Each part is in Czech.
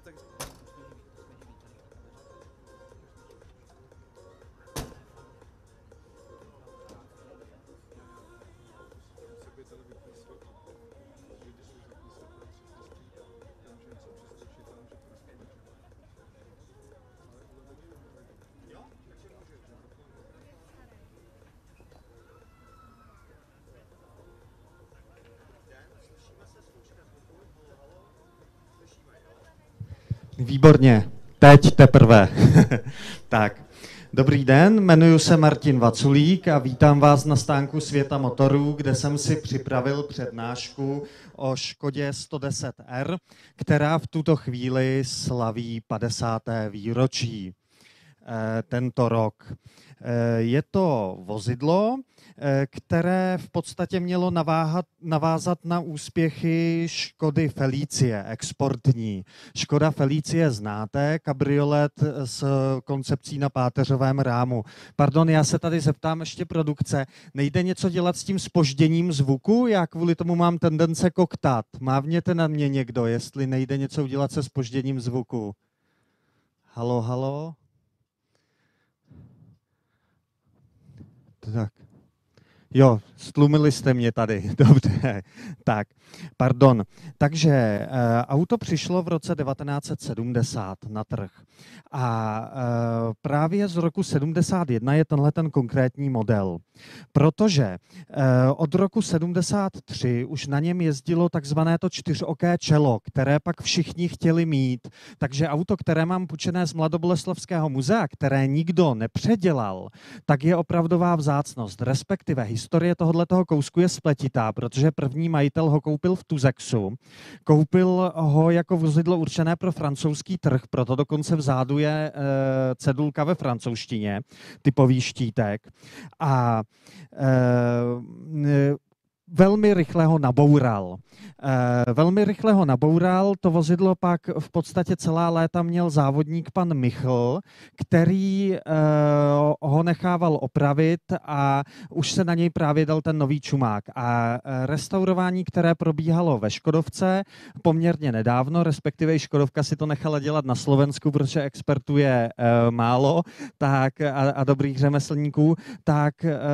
Výborně, teď teprve. Tak, dobrý den, jmenuji se Martin Vaculík a vítám vás na stánku Světa motorů, kde jsem si připravil přednášku o Škodě 110R, která v tuto chvíli slaví 50. výročí tento rok. Je to vozidlo, které v podstatě mělo navázat na úspěchy Škody Felicie, exportní. Škoda Felicie znáte, kabriolet s koncepcí na páteřovém rámu. Pardon, já se tady zeptám ještě produkce. Nejde něco dělat s tím zpožděním zvuku? Já kvůli tomu mám tendence koktat. Mávněte na mě někdo, jestli nejde něco udělat se zpožděním zvuku. Halo, halo? Tak. Jo, stlumili jste mě tady, dobře, tak, pardon. Takže auto přišlo v roce 1970 na trh a právě z roku 71 je tenhle ten konkrétní model, protože od roku 73 už na něm jezdilo takzvané to čtyřoké čelo, které pak všichni chtěli mít, takže auto, které mám půjčené z Mladoboleslavského muzea, které nikdo nepředělal, tak je opravdová vzácnost, respektive historie tohoto kousku je spletitá, protože první majitel ho koupil v Tuzexu. Koupil ho jako vozidlo určené pro francouzský trh, proto dokonce vzadu je cedulka ve francouzštině, typový štítek. A velmi rychle ho naboural. To vozidlo pak v podstatě celá léta měl závodník pan Michl, který ho nechával opravit a už se na něj právě dal ten nový čumák. A restaurování, které probíhalo ve Škodovce poměrně nedávno, respektive i Škodovka si to nechala dělat na Slovensku, protože expertů je málo tak, a dobrých řemeslníků, tak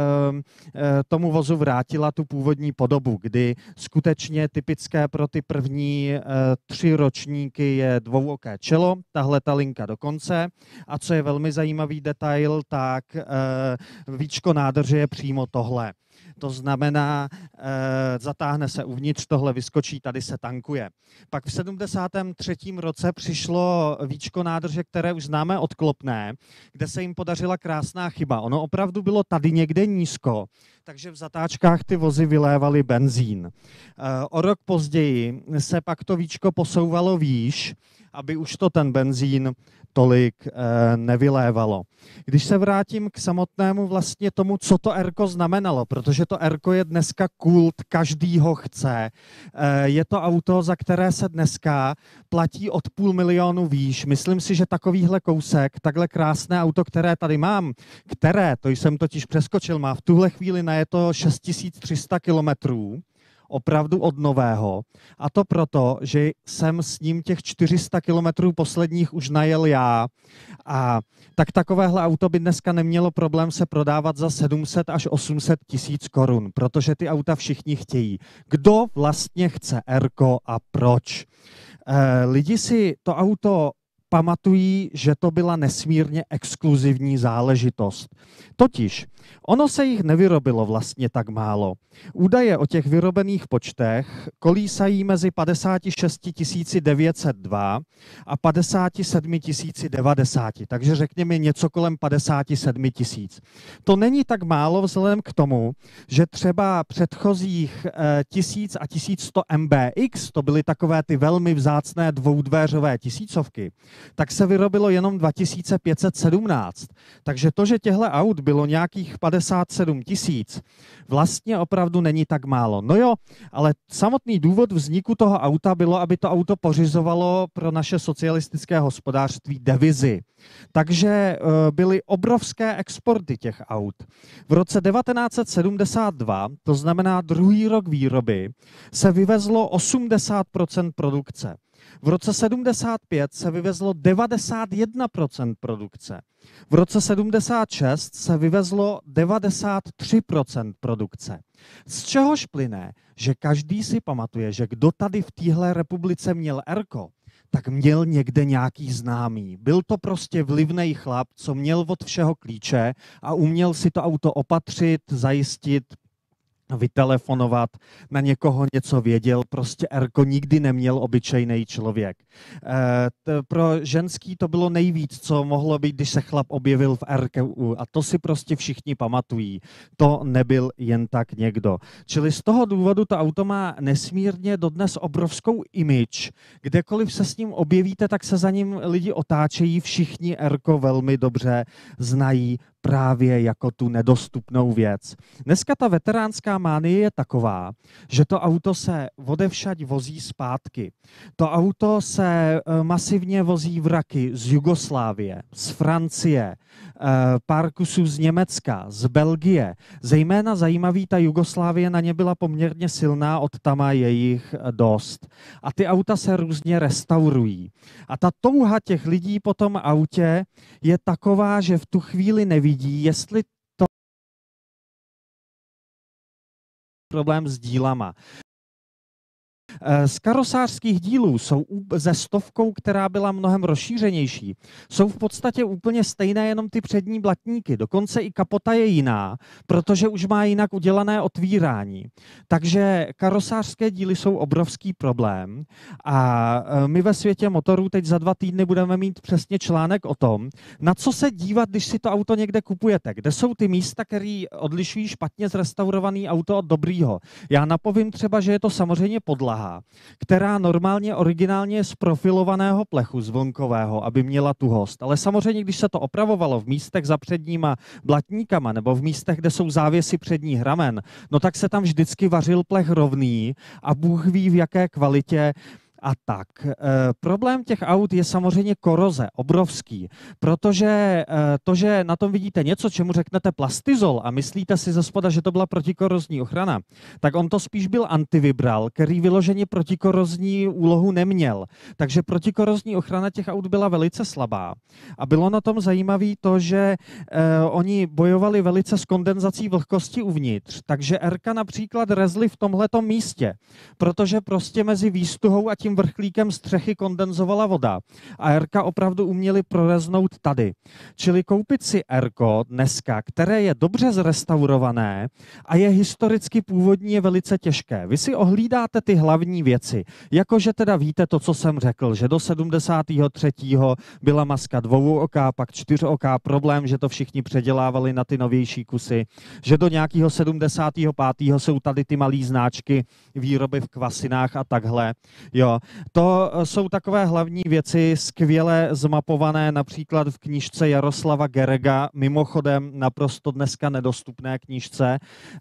tomu vozu vrátila tu původní podobu, kdy skutečně typické pro ty první 3 ročníky je dvouoké čelo, tahle ta linka do konce a co je velmi zajímavý detail, tak víčko nádrže je přímo tohle. To znamená, zatáhne se uvnitř, tohle vyskočí, tady se tankuje. Pak v 73. roce přišlo víčko nádrže, které už známe od Klopné, kde se jim podařila krásná chyba. Ono opravdu bylo tady někde nízko, takže v zatáčkách ty vozy vylévaly benzín. O rok později se pak to víčko posouvalo výš, aby už to ten benzín tolik nevylévalo. Když se vrátím k samotnému vlastně tomu, co to R-ko znamenalo, protože to R-ko je dneska kult, každý ho chce. Je to auto, za které se dneska platí od 500 000 výš. Myslím si, že takovýhle kousek, takhle krásné auto, které tady mám, to jsem totiž přeskočil, má v tuhle chvíli najeto 6300 kilometrů, opravdu od nového. A to proto, že jsem s ním těch 400 kilometrů posledních už najel já. A tak takovéhle auto by dneska nemělo problém se prodávat za 700 až 800 tisíc korun, protože ty auta všichni chtějí. Kdo vlastně chce R-ko a proč? Lidi si to auto pamatují, že to byla nesmírně exkluzivní záležitost. Totiž ono se jich nevyrobilo vlastně tak málo. Údaje o těch vyrobených počtech kolísají mezi 56 902 a 57 090, takže řekněme něco kolem 57 000. To není tak málo vzhledem k tomu, že třeba předchozích 1000 a 1100 MBX, to byly takové ty velmi vzácné dvoudvéřové tisícovky, tak se vyrobilo jenom 2517. Takže to, že těchto aut bylo nějakých 57 000, vlastně opravdu není tak málo. No jo, ale samotný důvod vzniku toho auta bylo, aby to auto pořizovalo pro naše socialistické hospodářství devizi. Takže byly obrovské exporty těch aut. V roce 1972, to znamená druhý rok výroby, se vyvezlo 80% produkce. V roce 75 se vyvezlo 91% produkce. V roce 76 se vyvezlo 93% produkce. Z čehož plyne, že každý si pamatuje, že kdo tady v téhle republice měl erko, tak měl někde nějaký známý. Byl to prostě vlivnej chlap, co měl od všeho klíče a uměl si to auto opatřit, zajistit, vytelefonovat, na někoho něco věděl, prostě erko nikdy neměl obyčejný člověk. Pro ženský to bylo nejvíc, co mohlo být, když se chlap objevil v erku a to si prostě všichni pamatují. To nebyl jen tak někdo. Čili z toho důvodu to auto má nesmírně dodnes obrovskou image. Kdekoliv se s ním objevíte, tak se za ním lidi otáčejí, všichni erko velmi dobře znají právě jako tu nedostupnou věc. Dneska ta veteránská mánie je taková, že to auto se odevšať vozí zpátky. To auto se masivně vozí vraky z Jugoslávie, z Francie, pár kusů z Německa, z Belgie. Zejména zajímavý, ta Jugoslávie na ně byla poměrně silná, od tama je jich dost. A ty auta se různě restaurují. A ta touha těch lidí po tom autě je taková, že v tu chvíli nevidí, jestli to problém s dílama. Z karosářských dílů jsou ze stovkou, která byla mnohem rozšířenější, jsou v podstatě úplně stejné, jenom ty přední blatníky. Dokonce i kapota je jiná, protože už má jinak udělané otvírání. Takže karosářské díly jsou obrovský problém a my ve světě motorů teď za 2 týdny budeme mít přesně článek o tom, na co se dívat, když si to auto někde kupujete. Kde jsou ty místa, které odlišují špatně zrestaurovaný auto od dobrýho. Já napovím třeba, že je to samozřejmě podlaha, která normálně originálně je z profilovaného plechu, z vlnkového, aby měla tuhost. Ale samozřejmě, když se to opravovalo v místech za předníma blatníkama nebo v místech, kde jsou závěsy předních ramen, no tak se tam vždycky vařil plech rovný a Bůh ví v jaké kvalitě. A tak. Problém těch aut je samozřejmě koroze, obrovský, protože to, že na tom vidíte něco, čemu řeknete plastizol a myslíte si ze spoda, že to byla protikorozní ochrana, tak on to spíš byl antivibral, který vyloženě protikorozní úlohu neměl. Takže protikorozní ochrana těch aut byla velice slabá. A bylo na tom zajímavé to, že oni bojovali velice s kondenzací vlhkosti uvnitř, takže Rka například rezli v tomhletom místě, protože prostě mezi výstuhou a tím vrchlíkem střechy kondenzovala voda a Rka opravdu uměli proreznout tady. Čili koupit si Rko dneska, které je dobře zrestaurované a je historicky původní, je velice těžké. Vy si ohlídáte ty hlavní věci, jakože teda víte to, co jsem řekl, že do 73. byla maska dvouoká, pak čtyřoká, problém, že to všichni předělávali na ty novější kusy, že do nějakého 75. jsou tady ty malé značky výroby v kvasinách a takhle. Jo. To jsou takové hlavní věci, skvěle zmapované například v knížce Jaroslava Gerega, mimochodem naprosto dneska nedostupné knížce,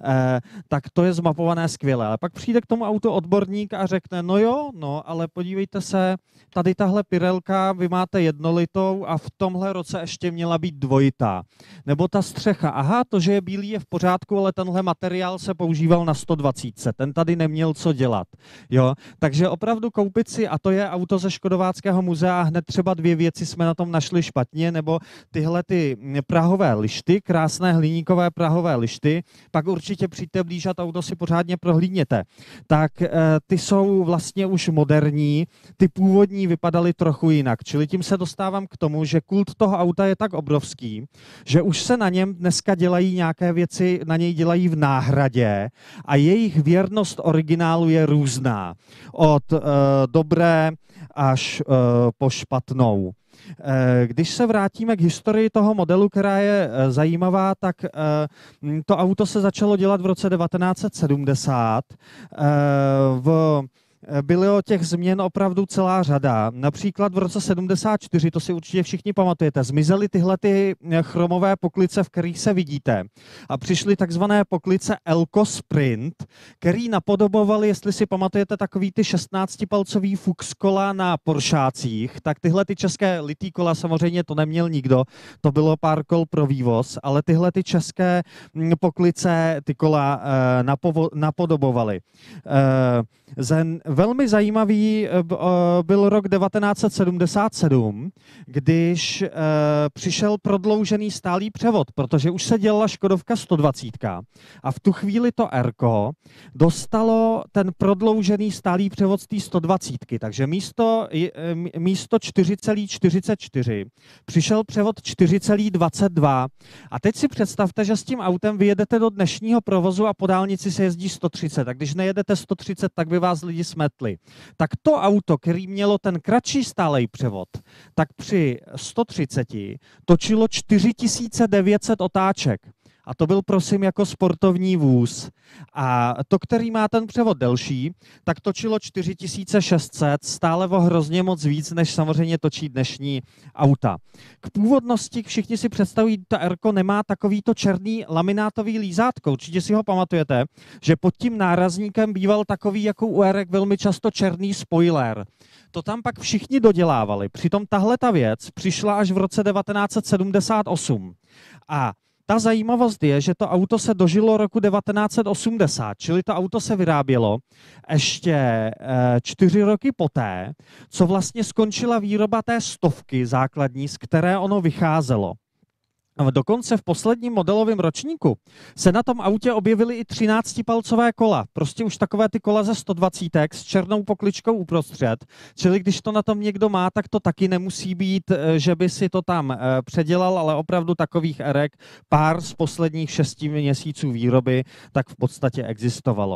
tak to je zmapované skvěle. Ale pak přijde k tomu auto odborník a řekne, no jo, no, ale podívejte se, tady tahle Pirelka, vy máte 1litou a v tomhle roce ještě měla být 2. Nebo ta střecha, aha, to, že je bílý, je v pořádku, ale tenhle materiál se používal na 120, ten tady neměl co dělat. Jo? Takže opravdu koupit si, a to je auto ze Škodováckého muzea, a hned třeba 2 věci jsme na tom našli špatně, nebo tyhle ty prahové lišty, krásné hliníkové prahové lišty, pak určitě přijďte blíž a auto si pořádně prohlídněte. Tak ty jsou vlastně už moderní, ty původní vypadaly trochu jinak, čili tím se dostávám k tomu, že kult toho auta je tak obrovský, že už se na něm dneska dělají nějaké věci, na něj dělají v náhradě a jejich věrnost originálu je různá. Od dobré až po špatnou. Když se vrátíme k historii toho modelu, která je zajímavá, tak to auto se začalo dělat v roce 1970. Bylo těch změn opravdu celá řada. Například v roce 74, to si určitě všichni pamatujete, zmizely tyhle ty chromové poklice, v kterých se vidíte. A přišly takzvané poklice Elko Sprint, který napodobovaly, jestli si pamatujete, takový ty 16-palcový Fuchs kola na Poršácích, tak tyhle ty české litý kola, samozřejmě to neměl nikdo, to bylo pár kol pro vývoz, ale tyhle ty české poklice ty kola napodobovaly. velmi zajímavý byl rok 1977, když přišel prodloužený stálý převod, protože už se dělala Škodovka 120 a v tu chvíli to Erko dostalo ten prodloužený stálý převod z té 120, takže místo 4,44 přišel převod 4,22 a teď si představte, že s tím autem vyjedete do dnešního provozu a po dálnici se jezdí 130 a když nejedete 130, tak by vás lidi smetli. Tak to auto, který mělo ten kratší stálej převod, tak při 130 točilo 4900 otáček. A to byl, prosím, jako sportovní vůz. A to, který má ten převod delší, tak točilo 4600, stále o hrozně moc víc, než samozřejmě točí dnešní auta. K původnosti všichni si představují, ta Erko nemá takovýto černý laminátový lízátko. Určitě si ho pamatujete, že pod tím nárazníkem býval takový jako u Erek velmi často černý spoiler. To tam pak všichni dodělávali. Přitom tahle ta věc přišla až v roce 1978. A ta zajímavost je, že to auto se dožilo roku 1980, čili to auto se vyrábělo ještě 4 roky poté, co vlastně skončila výroba té stovky základní, z které ono vycházelo. Dokonce v posledním modelovém ročníku se na tom autě objevily i 13palcové kola. Prostě už takové ty kola ze 120 s černou pokličkou uprostřed. Čili když to na tom někdo má, tak to taky nemusí být, že by si to tam předělal, ale opravdu takových erek pár z posledních 6 měsíců výroby tak v podstatě existovalo.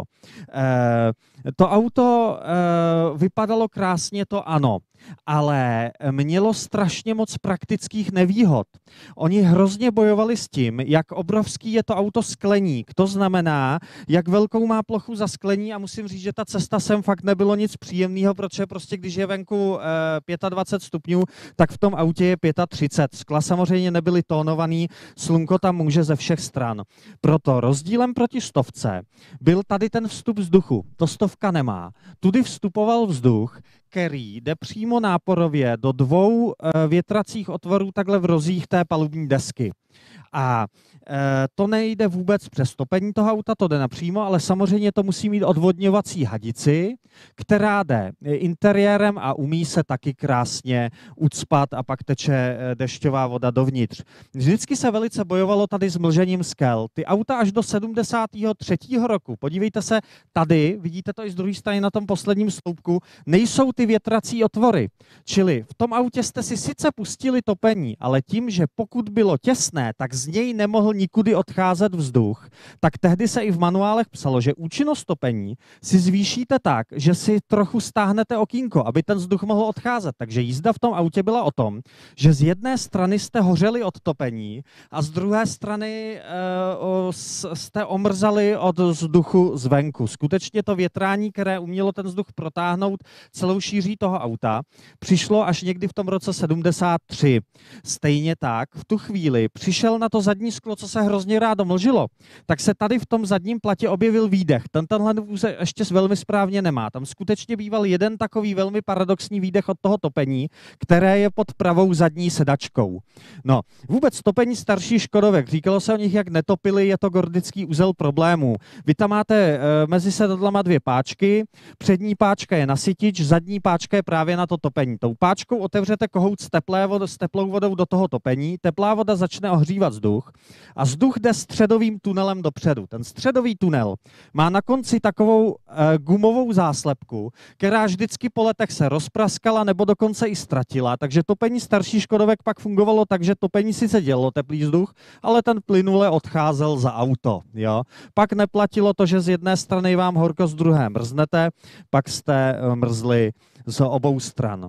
To auto vypadalo krásně, to ano, ale mělo strašně moc praktických nevýhod. Oni hrozně bojovali s tím, jak obrovský je to auto skleník. To znamená, jak velkou má plochu za sklení a musím říct, že ta cesta sem fakt nebylo nic příjemného, protože prostě když je venku 25 stupňů, tak v tom autě je 35. Skla samozřejmě nebyly tónovaný, slunko tam může ze všech stran. Proto rozdílem proti stovce byl tady ten vstup vzduchu. To stovka nemá. Tudy vstupoval vzduch, který jde přímo náporově do 2 větracích otvorů takhle v rozích té palubní desky. A to nejde vůbec přes topení toho auta, to jde napřímo, ale samozřejmě to musí mít odvodňovací hadici, která jde interiérem a umí se taky krásně ucpat a pak teče dešťová voda dovnitř. Vždycky se velice bojovalo tady s mlžením skel. Ty auta až do 73. roku, podívejte se tady, vidíte to i z druhé strany na tom posledním sloupku, nejsou ty větrací otvory. Čili v tom autě jste si sice pustili topení, ale tím, že pokud bylo těsné, tak z něj nemohl nikudy odcházet vzduch, tak tehdy se i v manuálech psalo, že účinnost topení si zvýšíte tak, že si trochu stáhnete okýnko, aby ten vzduch mohl odcházet. Takže jízda v tom autě byla o tom, že z jedné strany jste hořeli od topení a z druhé strany jste omrzali od vzduchu zvenku. Skutečně to větrání, které umělo ten vzduch protáhnout celou šíří toho auta, přišlo až někdy v tom roce 73. Stejně tak v tu chvíli přišel na to zadní sklo, co se hrozně rádo mlžilo, tak se tady v tom zadním platě objevil výdech. Tenhle se ještě velmi správně nemá. Tam skutečně býval jeden takový velmi paradoxní výdech od toho topení, které je pod pravou zadní sedačkou. No, vůbec topení starší Škodovek. Říkalo se o nich, jak netopili, je to gordický uzel problémů. Vy tam máte mezi sedadlama 2 páčky, přední páčka je nasytič, zadní páčka je právě na to topení. Tou páčkou otevřete kohout s teplou vodou do toho topení, teplá voda začne ohřívat vzduch a vzduch jde středovým tunelem dopředu. Ten středový tunel má na konci takovou gumovou záslepku, která vždycky po letech se rozpraskala nebo dokonce i ztratila, takže topení starší Škodovek pak fungovalo tak, že topení sice dělalo teplý vzduch, ale ten plynule odcházel za auto. Jo? Pak neplatilo to, že z jedné strany vám horko, z druhé mrznete, pak jste mrzli z obou stran.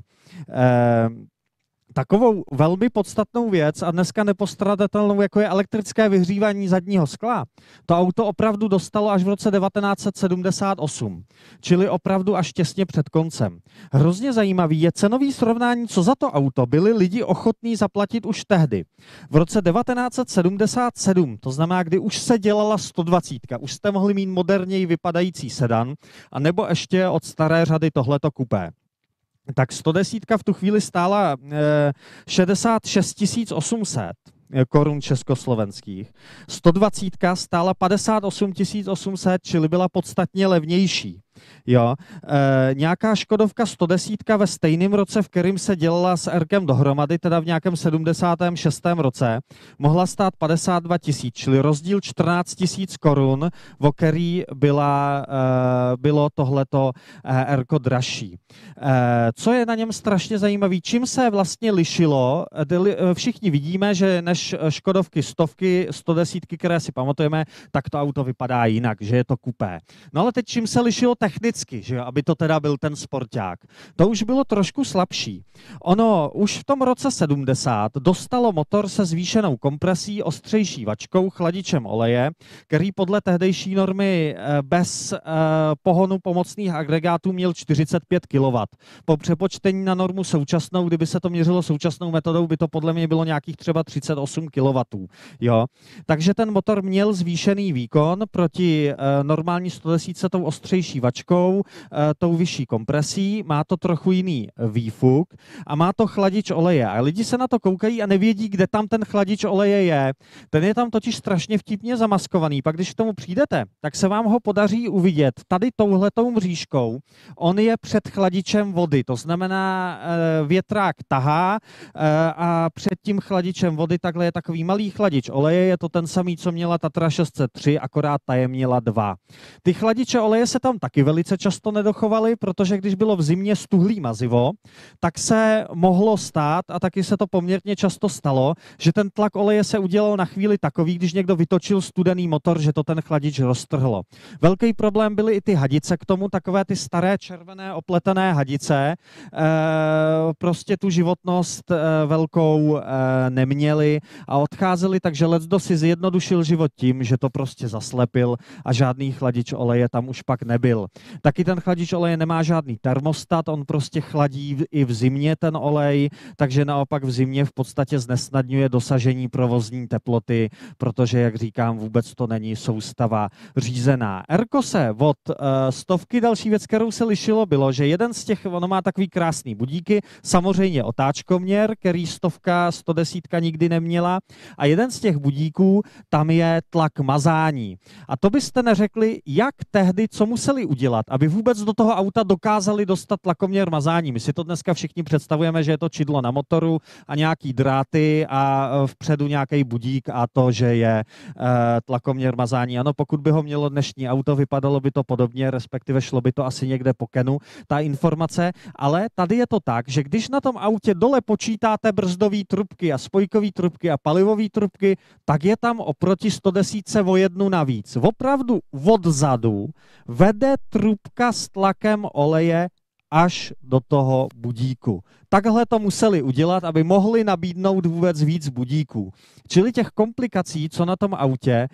Takovou velmi podstatnou věc a dneska nepostradatelnou, jako je elektrické vyhřívání zadního skla, to auto opravdu dostalo až v roce 1978, čili opravdu až těsně před koncem. Hrozně zajímavý je cenový srovnání, co za to auto byli lidi ochotní zaplatit už tehdy. V roce 1977, to znamená, kdy už se dělala 120, už jste mohli mít moderněji vypadající sedan, anebo ještě od staré řady tohleto kupé. Tak 110 v tu chvíli stála 66 800 korun československých. 120 stála 58 800, čili byla podstatně levnější. Jo. Nějaká Škodovka 110 ve stejném roce, v kterým se dělala s Erkem dohromady, teda v nějakém 76. roce, mohla stát 52 000, čili rozdíl 14 000 korun, o který bylo tohleto Erko dražší. Co je na něm strašně zajímavé, čím se vlastně lišilo, všichni vidíme, že než Škodovky 100, 110, které si pamatujeme, tak to auto vypadá jinak, že je to kupé. No ale teď čím se lišilo technicky, že aby to teda byl ten sporták. To už bylo trošku slabší. Ono už v tom roce 70 dostalo motor se zvýšenou kompresí, ostřejší vačkou, chladičem oleje, který podle tehdejší normy bez pohonu pomocných agregátů měl 45 kW. Po přepočtení na normu současnou, kdyby se to měřilo současnou metodou, by to podle mě bylo nějakých třeba 38 kW. Jo? Takže ten motor měl zvýšený výkon proti normální 110 tou ostřejší vačkou, tou vyšší kompresí, má to trochu jiný výfuk a má to chladič oleje. A lidi se na to koukají a nevědí, kde tam ten chladič oleje je. Ten je tam totiž strašně vtipně zamaskovaný. Pak když k tomu přijdete, tak se vám ho podaří uvidět tady touhletou mřížkou. On je před chladičem vody, to znamená větrák tahá a před tím chladičem vody takhle je takový malý chladič oleje, je to ten samý, co měla Tatra 603, akorát ta je měla 2. Ty chladiče oleje se tam taky velice často nedochovaly, protože když bylo v zimě stuhlý mazivo, tak se mohlo stát, a taky se to poměrně často stalo, že ten tlak oleje se udělal na chvíli takový, když někdo vytočil studený motor, že to ten chladič roztrhlo. Velký problém byly i ty hadice k tomu, takové ty staré červené opletené hadice, prostě tu životnost velkou neměly a odcházely, takže leckdo si zjednodušil život tím, že to prostě zaslepil a žádný chladič oleje tam už pak nebyl. Taky ten chladič oleje nemá žádný termostat, on prostě chladí i v zimě ten olej, takže naopak v zimě v podstatě znesnadňuje dosažení provozní teploty, protože, jak říkám, vůbec to není soustava řízená. Erko se od stovky, další věc, kterou se lišilo, bylo, že jeden z těch, ono má takový krásný budíky, samozřejmě otáčkoměr, který 100, 110 nikdy neměla, a jeden z těch budíků, tam je tlak mazání. A to byste neřekli, jak tehdy, co museli udělat, aby vůbec do toho auta dokázali dostat tlakoměr mazání. My si to dneska všichni představujeme, že je to čidlo na motoru a nějaký dráty a vpředu nějaký budík a to, že je tlakoměr mazání. Ano, pokud by ho mělo dnešní auto, vypadalo by to podobně, respektive šlo by to asi někde po kenu, ta informace, ale tady je to tak, že když na tom autě dole počítáte brzdové trubky a spojkové trubky a palivové trubky, tak je tam oproti 110 o jednu navíc. Opravdu odzadu vede trubka s tlakem oleje až do toho budíku. Takhle to museli udělat, aby mohli nabídnout vůbec víc budíků. Čili těch komplikací, co na tom autě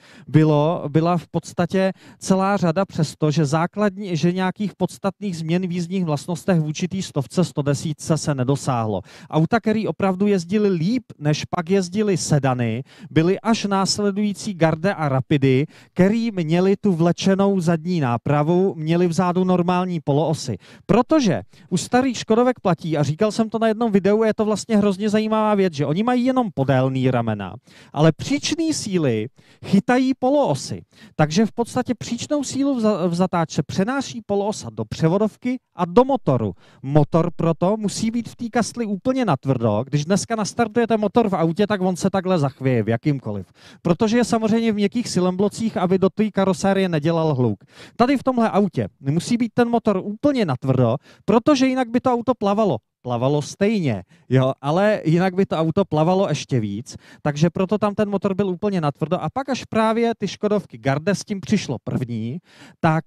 byla v podstatě celá řada, přestože že nějakých podstatných změn v jízdních vlastnostech v určitý 100, 110 se nedosáhlo. Auta, které opravdu jezdily líp, než pak jezdily sedany, byly až následující Garde a Rapidy, který měli tu vlečenou zadní nápravu, měli vzadu normální poloosy. Protože u starých Škodovek platí, a říkal jsem to na jednom videu, je to vlastně hrozně zajímavá věc, že oni mají jenom podélný ramena, ale příčné síly chytají poloosy. Takže v podstatě příčnou sílu v zatáčce přenáší poloosa do převodovky a do motoru. Motor proto musí být v té kastli úplně natvrdo. Když dneska nastartujete motor v autě, tak on se takhle zachvěje v jakýmkoliv. Protože je samozřejmě v měkkých silemblocích, aby do té karosérie nedělal hluk. Tady v tomhle autě musí být ten motor úplně natvrdo, protože jinak by to auto plavalo stejně, jo, ale jinak by to auto plavalo ještě víc, takže proto tam ten motor byl úplně natvrdo. A pak až právě ty Škodovky Garde s tím přišlo první, tak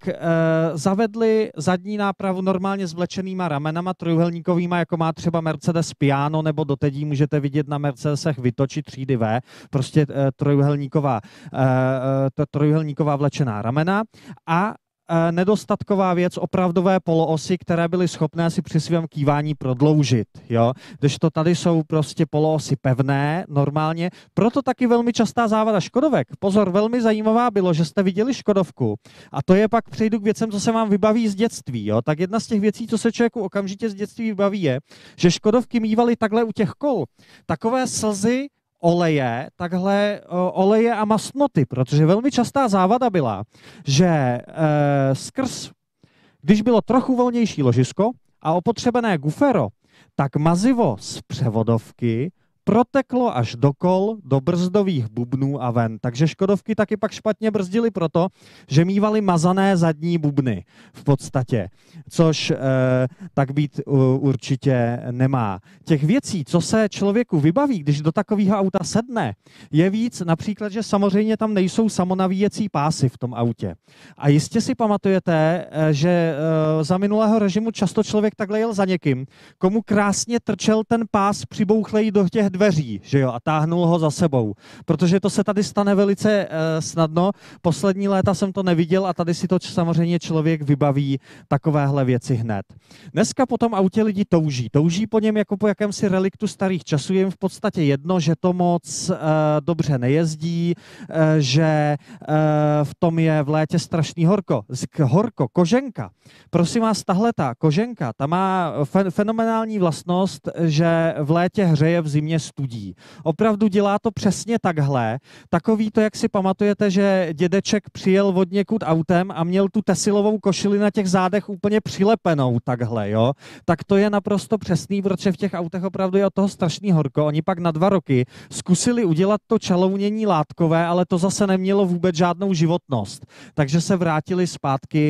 zavedli zadní nápravu normálně s vlečenýma ramenama trojúhelníkovýma, jako má třeba Mercedes Piano, nebo dotedí můžete vidět na Mercedesech Vytoči třídy V, prostě trojúhelníková vlečená ramena a nedostatková věc, opravdové poloosy, které byly schopné si při svém kývání prodloužit. Jo? Kdežto tady jsou prostě poloosy pevné, normálně. Proto taky velmi častá závada Škodovek. Pozor, velmi zajímavá bylo, že jste viděli Škodovku. A to je pak, přejdu k věcem, co se vám vybaví z dětství. Jo? Tak jedna z těch věcí, co se člověku okamžitě z dětství vybaví, je, že Škodovky mívaly takhle u těch kol. Takové slzy oleje, takhle oleje a masnoty, protože velmi častá závada byla, že skrz Když bylo trochu volnější ložisko a opotřebené gufero, tak mazivo z převodovky proteklo až do kol, do brzdových bubnů a ven. Takže Škodovky taky pak špatně brzdily proto, že mývaly mazané zadní bubny v podstatě, což tak být určitě nemá. Těch věcí, co se člověku vybaví, když do takového auta sedne, je víc, například, že samozřejmě tam nejsou samonavíjecí pásy v tom autě. A jistě si pamatujete, že za minulého režimu často člověk takhle jel za někým, komu krásně trčel ten pás přibouchlej do těch dveří, že jo, a táhnul ho za sebou. Protože to se tady stane velice snadno. Poslední léta jsem to neviděl a tady si to samozřejmě člověk vybaví takovéhle věci hned. Dneska po tom autě lidi touží. Touží po něm jako po jakémsi reliktu starých časů. Je jim v podstatě jedno, že to moc dobře nejezdí, že v tom je v létě strašný horko. Koženka. Prosím vás, tahleta koženka, ta má fenomenální vlastnost, že v létě hřeje, v zimě studí. Opravdu dělá to přesně takhle. Takový to, jak si pamatujete, že dědeček přijel od někud autem a měl tu tesilovou košili na těch zádech úplně přilepenou takhle, jo. Tak to je naprosto přesný, protože v těch autech opravdu je od toho strašný horko. Oni pak na 2 roky zkusili udělat to čalounění látkové, ale to zase nemělo vůbec žádnou životnost. Takže se vrátili zpátky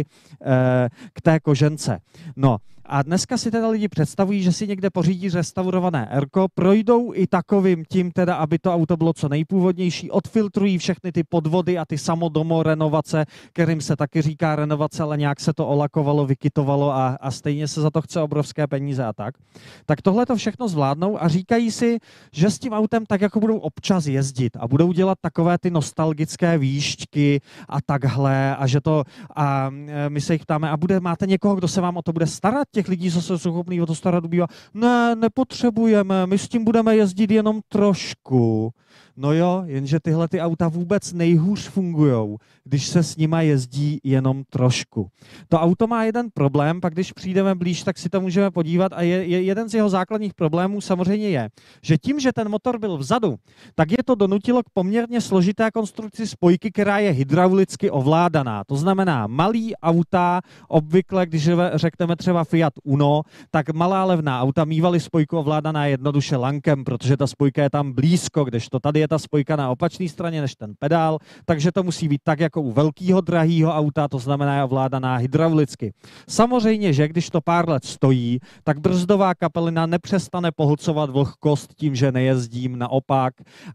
k té kožence. No, a dneska si teda lidi představují, že si někde pořídí restaurované erko, projdou i takovým tím teda, aby to auto bylo co nejpůvodnější, odfiltrují všechny ty podvody a ty samodomo renovace, kterým se taky říká renovace, ale nějak se to olakovalo, vykytovalo a stejně se za to chce obrovské peníze a tak. Tak tohle to všechno zvládnou a říkají si, že s tím autem tak jako budou občas jezdit a budou dělat takové ty nostalgické výšťky a takhle a že to a my se jich ptáme a máte někoho, kdo se vám o to bude starat? Těch lidí, co jsou schopní o to starat, bývá, ne, nepotřebujeme, my s tím budeme jezdit jenom trošku. No jo, jenže tyhle ty auta vůbec nejhůř fungujou, když se s nima jezdí jenom trošku. To auto má jeden problém, pak když přijdeme blíž, tak si to můžeme podívat a jeden z jeho základních problémů samozřejmě je, že tím, že ten motor byl vzadu, tak je to donutilo k poměrně složité konstrukci spojky, která je hydraulicky ovládaná. To znamená malý auta, obvykle, když řekneme třeba Fiat Uno, tak malá levná auta mývaly spojku ovládaná jednoduše lankem, protože ta spojka je tam blízko, kdežto tady je ta spojka na opačné straně než ten pedál, takže to musí být tak jako u velkého drahého auta, to znamená je ovládaná hydraulicky. Samozřejmě, že když to pár let stojí, tak brzdová kapelina nepřestane pohlcovat vlhkost tím, že nejezdím, naopak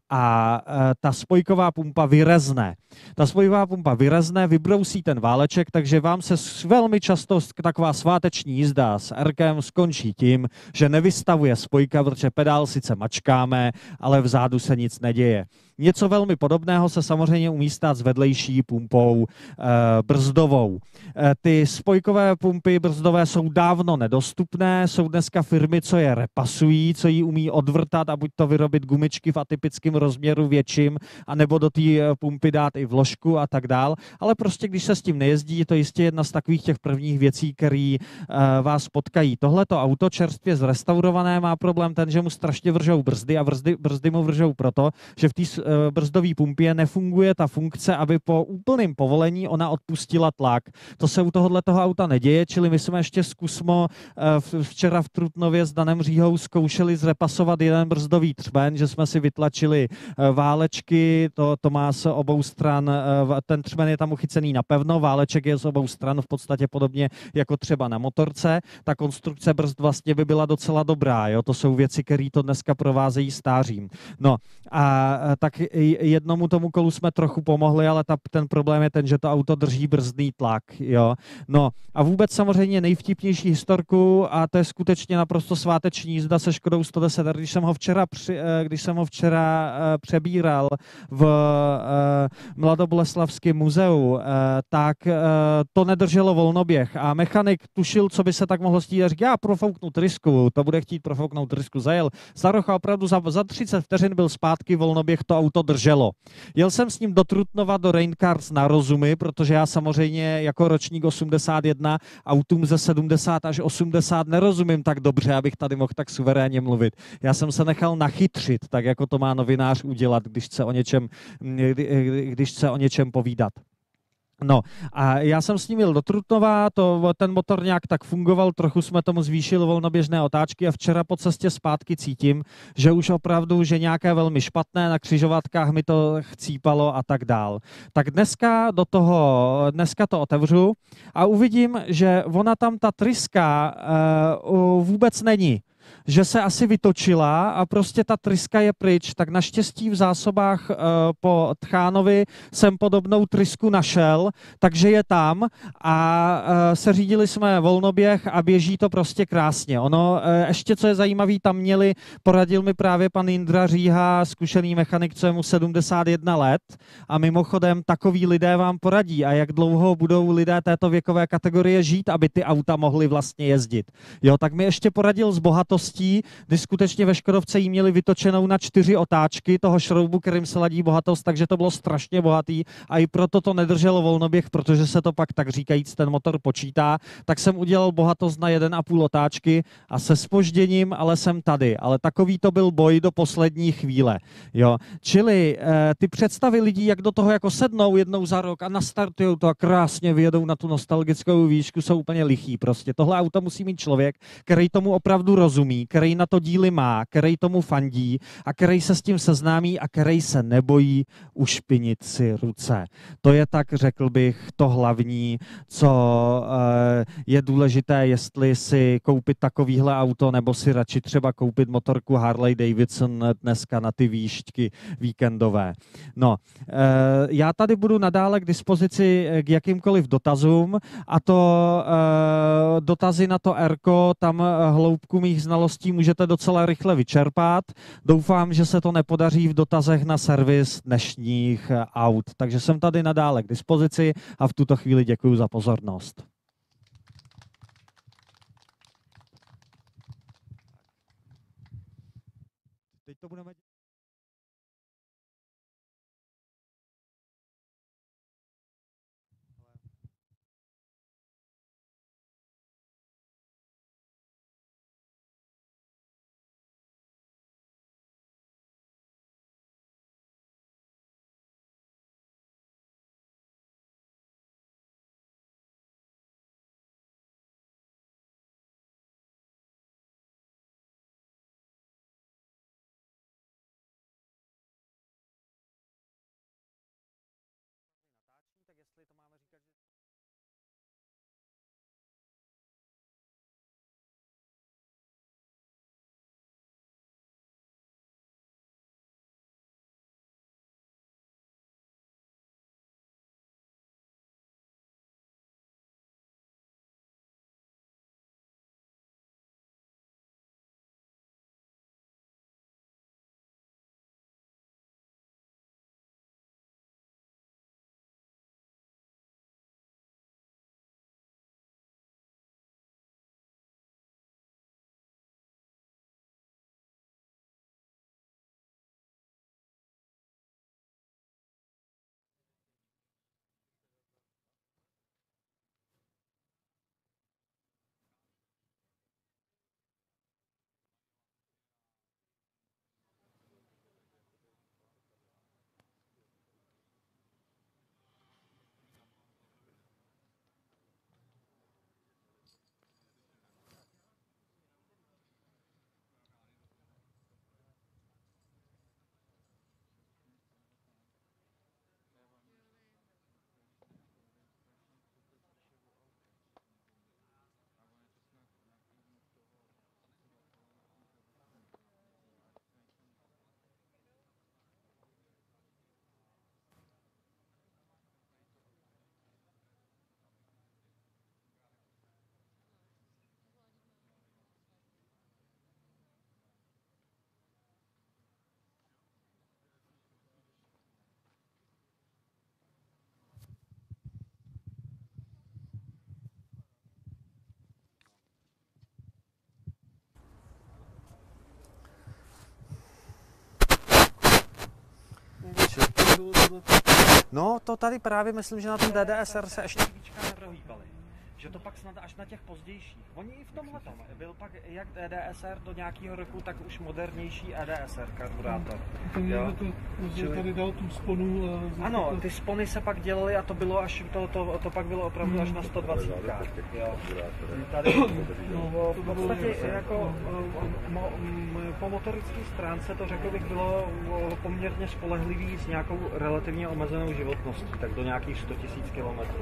a ta spojková pumpa vyrezne. Ta spojková pumpa vyrezne, vybrousí ten váleček, takže vám se velmi často taková sváteční jízda s R-kem skončí tím, že nevystavuje spojka, protože pedál sice mačkáme, ale vzadu se nic neděje. Něco velmi podobného se samozřejmě umí stát s vedlejší pumpou brzdovou. Ty spojkové pumpy brzdové jsou dávno nedostupné, jsou dneska firmy, co je repasují, co ji umí odvrtat a buď to vyrobit gumičky v atypickém rozměru větším, anebo do té pumpy dát i vložku a tak dál. Ale prostě, když se s tím nejezdí, je to jistě jedna z takových těch prvních věcí, které vás potkají. Tohleto auto čerstvě zrestaurované má problém ten, že mu strašně vržou brzdy a brzdy mu vržou proto, že v té brzdové pumpě nefunguje ta funkce, aby po úplném povolení ona odpustila tlak. To se u tohoto auta neděje, čili my jsme ještě zkusmo včera v Trutnově s Danem Říhou zkoušeli zrepasovat jeden brzdový třmen, že jsme si vytlačili válečky, to má z obou stran, ten třmen je tam uchycený napevno, váleček je z obou stran v podstatě podobně jako třeba na motorce. Ta konstrukce brzd vlastně by byla docela dobrá, jo? To jsou věci, které to dneska provázejí stářím. No a tak jednomu tomu kolu jsme trochu pomohli, ale ten problém je ten, že to auto drží brzdný tlak. Jo? No a vůbec samozřejmě nejvtipnější historku, a to je skutečně naprosto sváteční jízda se Škodou 110, když jsem ho včera přebíral v Mladoboleslavském muzeu, tak to nedrželo volnoběh a mechanik tušil, co by se tak mohlo stít a říká, já profouknu trysku, to bude chtít profouknout trysku, zajel za roh a opravdu za 30 vteřin byl zpátky volnoběh, to auto drželo. Jel jsem s ním do Trutnova, do Raincars na rozumy, protože já samozřejmě jako ročník 81 autům ze 70 až 80 nerozumím tak dobře, abych tady mohl tak suverénně mluvit. Já jsem se nechal nachytřit, tak jako to má novinář udělat, když chce o něčem povídat. No a já jsem s ním jel do Trutnova, ten motor nějak tak fungoval, trochu jsme tomu zvýšili volnoběžné otáčky a včera po cestě zpátky cítím, že už opravdu, že nějaké velmi špatné, na křižovatkách mi to chcípalo a tak dál. Tak dneska to otevřu a uvidím, že ona tam ta tryska vůbec není. Že se asi vytočila a prostě ta tryska je pryč, tak naštěstí v zásobách po Tchánovi jsem podobnou trysku našel, takže je tam a seřídili jsme volnoběh a běží to prostě krásně. Ono, ještě co je zajímavé, tam poradil mi právě pan Jindra Říha, zkušený mechanik, co je mu 71 let a mimochodem takový lidé vám poradí a jak dlouho budou lidé této věkové kategorie žít, aby ty auta mohly vlastně jezdit. Jo, tak mi ještě poradil z bohatostí, kdy skutečně ve Škodovce jí měli vytočenou na 4 otáčky toho šroubu, kterým se ladí bohatost, takže to bylo strašně bohatý a i proto to nedrželo volnoběh, protože se to pak tak říkajíc ten motor počítá, tak jsem udělal bohatost na 1,5 otáčky a se zpožděním, ale jsem tady. Ale takový to byl boj do poslední chvíle. Jo. Čili ty představy lidí, jak do toho jako sednou jednou za rok a nastartujou to a krásně vyjedou na tu nostalgickou výšku, jsou úplně lichý. Prostě tohle auto musí mít člověk, který tomu opravdu rozumí, který na to díly má, který tomu fandí a který se s tím seznámí a který se nebojí ušpinit si ruce. To je tak, řekl bych, to hlavní, co je důležité, jestli si koupit takovýhle auto, nebo si radši třeba koupit motorku Harley Davidson dneska na ty výšťky víkendové. No, já tady budu nadále k dispozici k jakýmkoliv dotazům a to dotazy na to R-ko, tam hloubku mých znalostí můžete docela rychle vyčerpat. Doufám, že se to nepodaří v dotazech na servis dnešních aut. Takže jsem tady nadále k dispozici a v tuto chvíli děkuji za pozornost. Teď to budeme... Tak jestli to máme říkat, že... No, to tady právě myslím, že na tom DDSR se ještě víčka neprohýbali. že to pak snad až na těch pozdějších. Oni i v tomhletom byl pak jak EDSR do nějakého roku, tak už modernější EDSR karburátor. Tady dal tu sponu. Ano, ty spony se pak dělaly a to bylo až, to pak bylo opravdu až na 120. Tady v podstatě jako po motorické stránce to řekl bych bylo poměrně spolehlivý s nějakou relativně omezenou životností, tak do nějakých 100 000 kilometrů.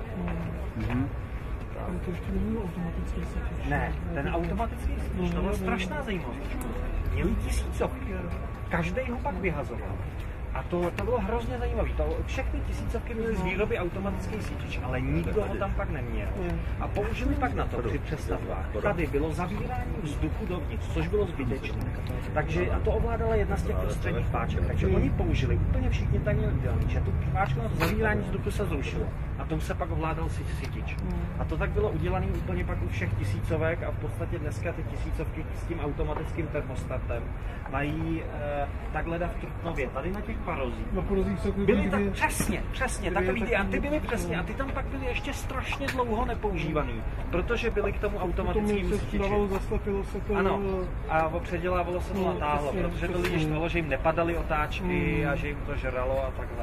To ještě nebyl automatický sítič. Ne, ten automatický sítič, to byla strašná zajímavost. Měli tisícovky, každý ho pak vyhazoval. A to bylo hrozně zajímavé. Všechny tisícovky měly z výroby automatický sítič, ale nikdo ho tam pak neměl. A použili pak na to při přestavbách. Tady bylo zavírání vzduchu dovnitř, což bylo zbytečné. Takže a to ovládala jedna z těch prostředních páček. Takže oni použili úplně všichni tak měli udělaný, že tu páčku na to zavírání vzduchu se zrušilo. A tom se pak ovládal sítič. A to tak bylo udělané úplně pak u všech tisícovek a v podstatě dneska ty tisícovky s tím automatickým termostatem mají takhle v Trutnově, tady na těch parozích. Byly tak přesně, takový a ty byly přesně a ty tam pak byly ještě strašně dlouho nepoužívaný, protože byly k tomu automatickému sítiči. Ano, a předělávalo se to natáhlo, protože to lidi štvalo, že jim nepadaly otáčky a že jim to žralo a takhle.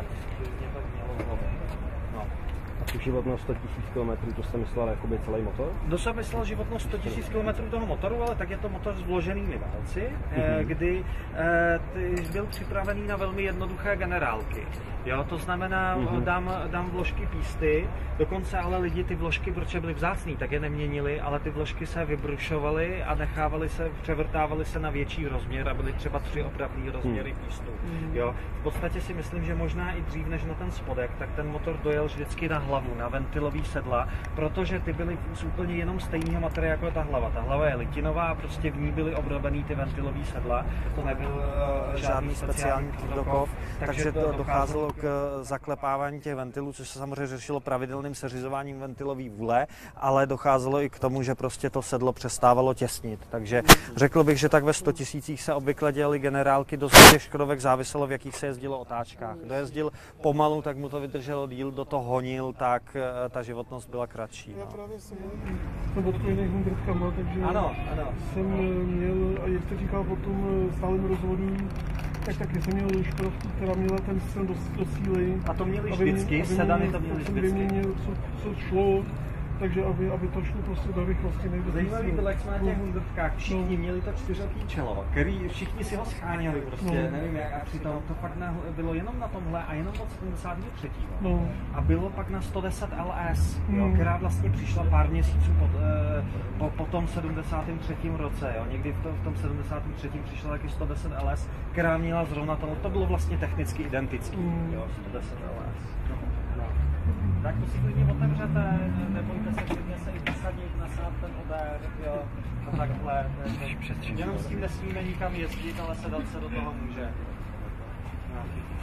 Tu životnost 100 000 km, to jsem myslel jakoby celý motor? To jsem myslel životnost 100 000 km toho motoru, ale tak je to motor s vloženými válci, kdy byl připravený na velmi jednoduché generálky. Jo, to znamená, dám vložky písty, dokonce ale lidi ty vložky, protože byly vzácný, tak je neměnili, ale ty vložky se vybrušovaly a převrtávaly se na větší rozměr a byly třeba 3 opravný rozměry pístu. Jo, v podstatě si myslím, že možná i dřív než na ten spodek, tak ten motor dojel vždycky na hlavu, na ventilový sedla, protože ty byly z úplně jenom stejného materiálu jako ta hlava. Ta hlava je litinová, prostě v ní byly obrobený ty ventilový sedla, to nebyl žádný speciální tvrdokov, takže to docházelo k zaklepávání těch ventilů, což se samozřejmě řešilo pravidelným seřizováním ventilové vůle, ale docházelo i k tomu, že prostě to sedlo přestávalo těsnit. Takže řekl bych, že tak ve 100 000 se obvykle dělaly generálky, dost těch škodovek záviselo, v jakých se jezdilo otáčkách. Kdo jezdil pomalu, tak mu to vydrželo díl, kdo to honil, tak ta životnost byla kratší. Já právě jsem měl odpojených hundrtkama, takže jsem měl, a jak jste říkal po tom stálém rozvodu, tak taky jsem měl škodovku, která měla ten střel do síly. A to měli vždycky, sedany to měli vždycky. Vyměnil, co šlo, takže aby to šlo prostě do rychlosti. Zajímavý byl, jak jsme na těch hundrtkách, všichni měli to 4oký čelo, který všichni si ho scháněli prostě, nevím jak, a přitom to fakt bylo jenom na tomhle a jenom od 73. A bylo pak na 110 LS, která vlastně přišla pár měsíců po tom 73. roce, jo. Někdy v tom 73. přišla taky 110 LS, která měla zrovna to bylo vlastně technicky identický, jo, 110 LS. Tak to si klidně otevřete, nebojte se, klidně se i vysadit, nasát ten odér, jo, a takhle. Jenom s tím nesmíme nikam jezdit, ale sedat se do toho může. No.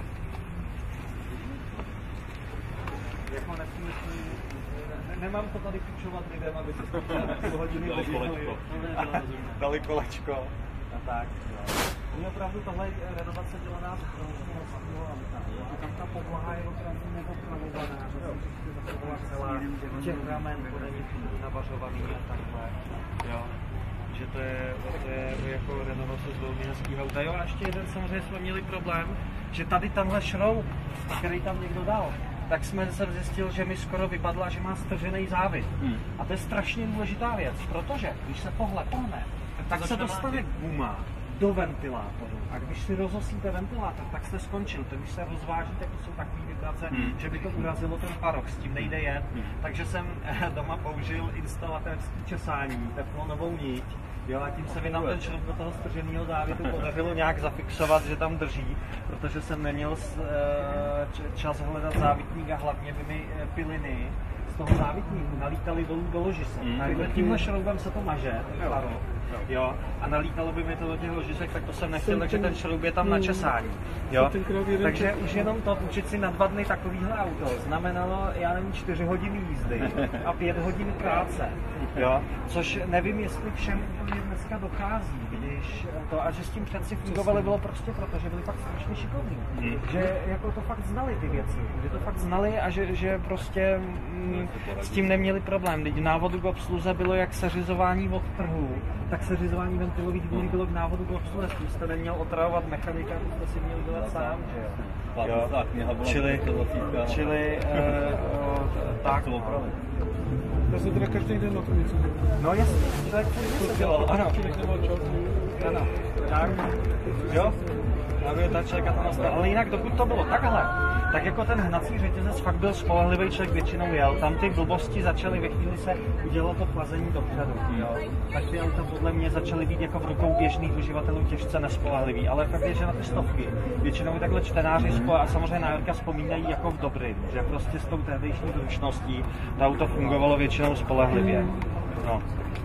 Jako nemám to tady půjčovat lidem, aby si to hodiny dali kolečko. A tak, jo. Mě opravdu tohle renovace dělaná z bronzového auta. A tam ta podlaha je opravdu neopravovaná, že to byla celá těch ramen bude navařovaný a takhle. Jo. Že to je jako renovace z velmi hezkých auta. Jo, a ještě jeden samozřejmě jsme měli problém, že tady tenhle šroub, který tam někdo dal, tak jsem zjistil, že mi skoro vypadla, že má stržený závit. A to je strašně důležitá věc, protože když se tohle pohne, tak se dostane guma do ventilátoru. A když si rozosíte ventilátor, tak jste skončil. To když se rozvážíte, to jsou takové vibrace, že by to urazilo ten parox, s tím nejde jet. Takže jsem doma použil instalatérský česání, teflonovou niť. Jo, a tím se mi nám ten šroub do toho strženého závětu podařilo nějak zafixovat, že tam drží, protože jsem neměl čas hledat závitník a hlavně by mi piliny z toho závitníku nalítaly dolů do ložisek. Tímhle šroubem se to maže, jo, a nalítalo by mi to do těch ložisek, tak to jsem nechtěl, takže ten šroub je tam na česání. Jo. Takže už jenom to učit si na 2 dny takovýhle auto znamenalo, já nevím, 4 hodiny jízdy a 5 hodin práce. Jo. Což nevím, jestli všem úplně dneska dochází, když to, a že s tím předci fungovali, bylo prostě proto, že byli fakt strašně šikovní. Že jako to fakt znali ty věci, že to fakt znali a že prostě s tím neměli problém. Teď v návodu k obsluze bylo jak seřizování od trhu, tak seřizování ventilových dveří bylo k návodu k obsluze. S tím jste neměl otravovat mechanika, to jste si měl dělat sám, že jo? Čili tak. Já jsem teda každý den na to něco dělal. No jasně, člověk se dělal, ano. Člověk nemal čas. Ano, tak, jo, aby ta člověka to nastavil. Ale jinak, dokud to bylo takhle, tak jako ten hnací řetězec fakt byl spolehlivý, člověk většinou jel. Tam ty blbosti začaly ve chvíli se udělalo to chlazení dopředu, jo. Tak ty auta podle mě začaly být jako v rukou běžných uživatelů těžce nespolehlivý, ale fakt je, že na ty stovky většinou takhle čtenáři a samozřejmě na Erka vzpomínají jako v dobrým, že prostě s tou tehdejší zručností to auto fungovalo většinou spolehlivě. No.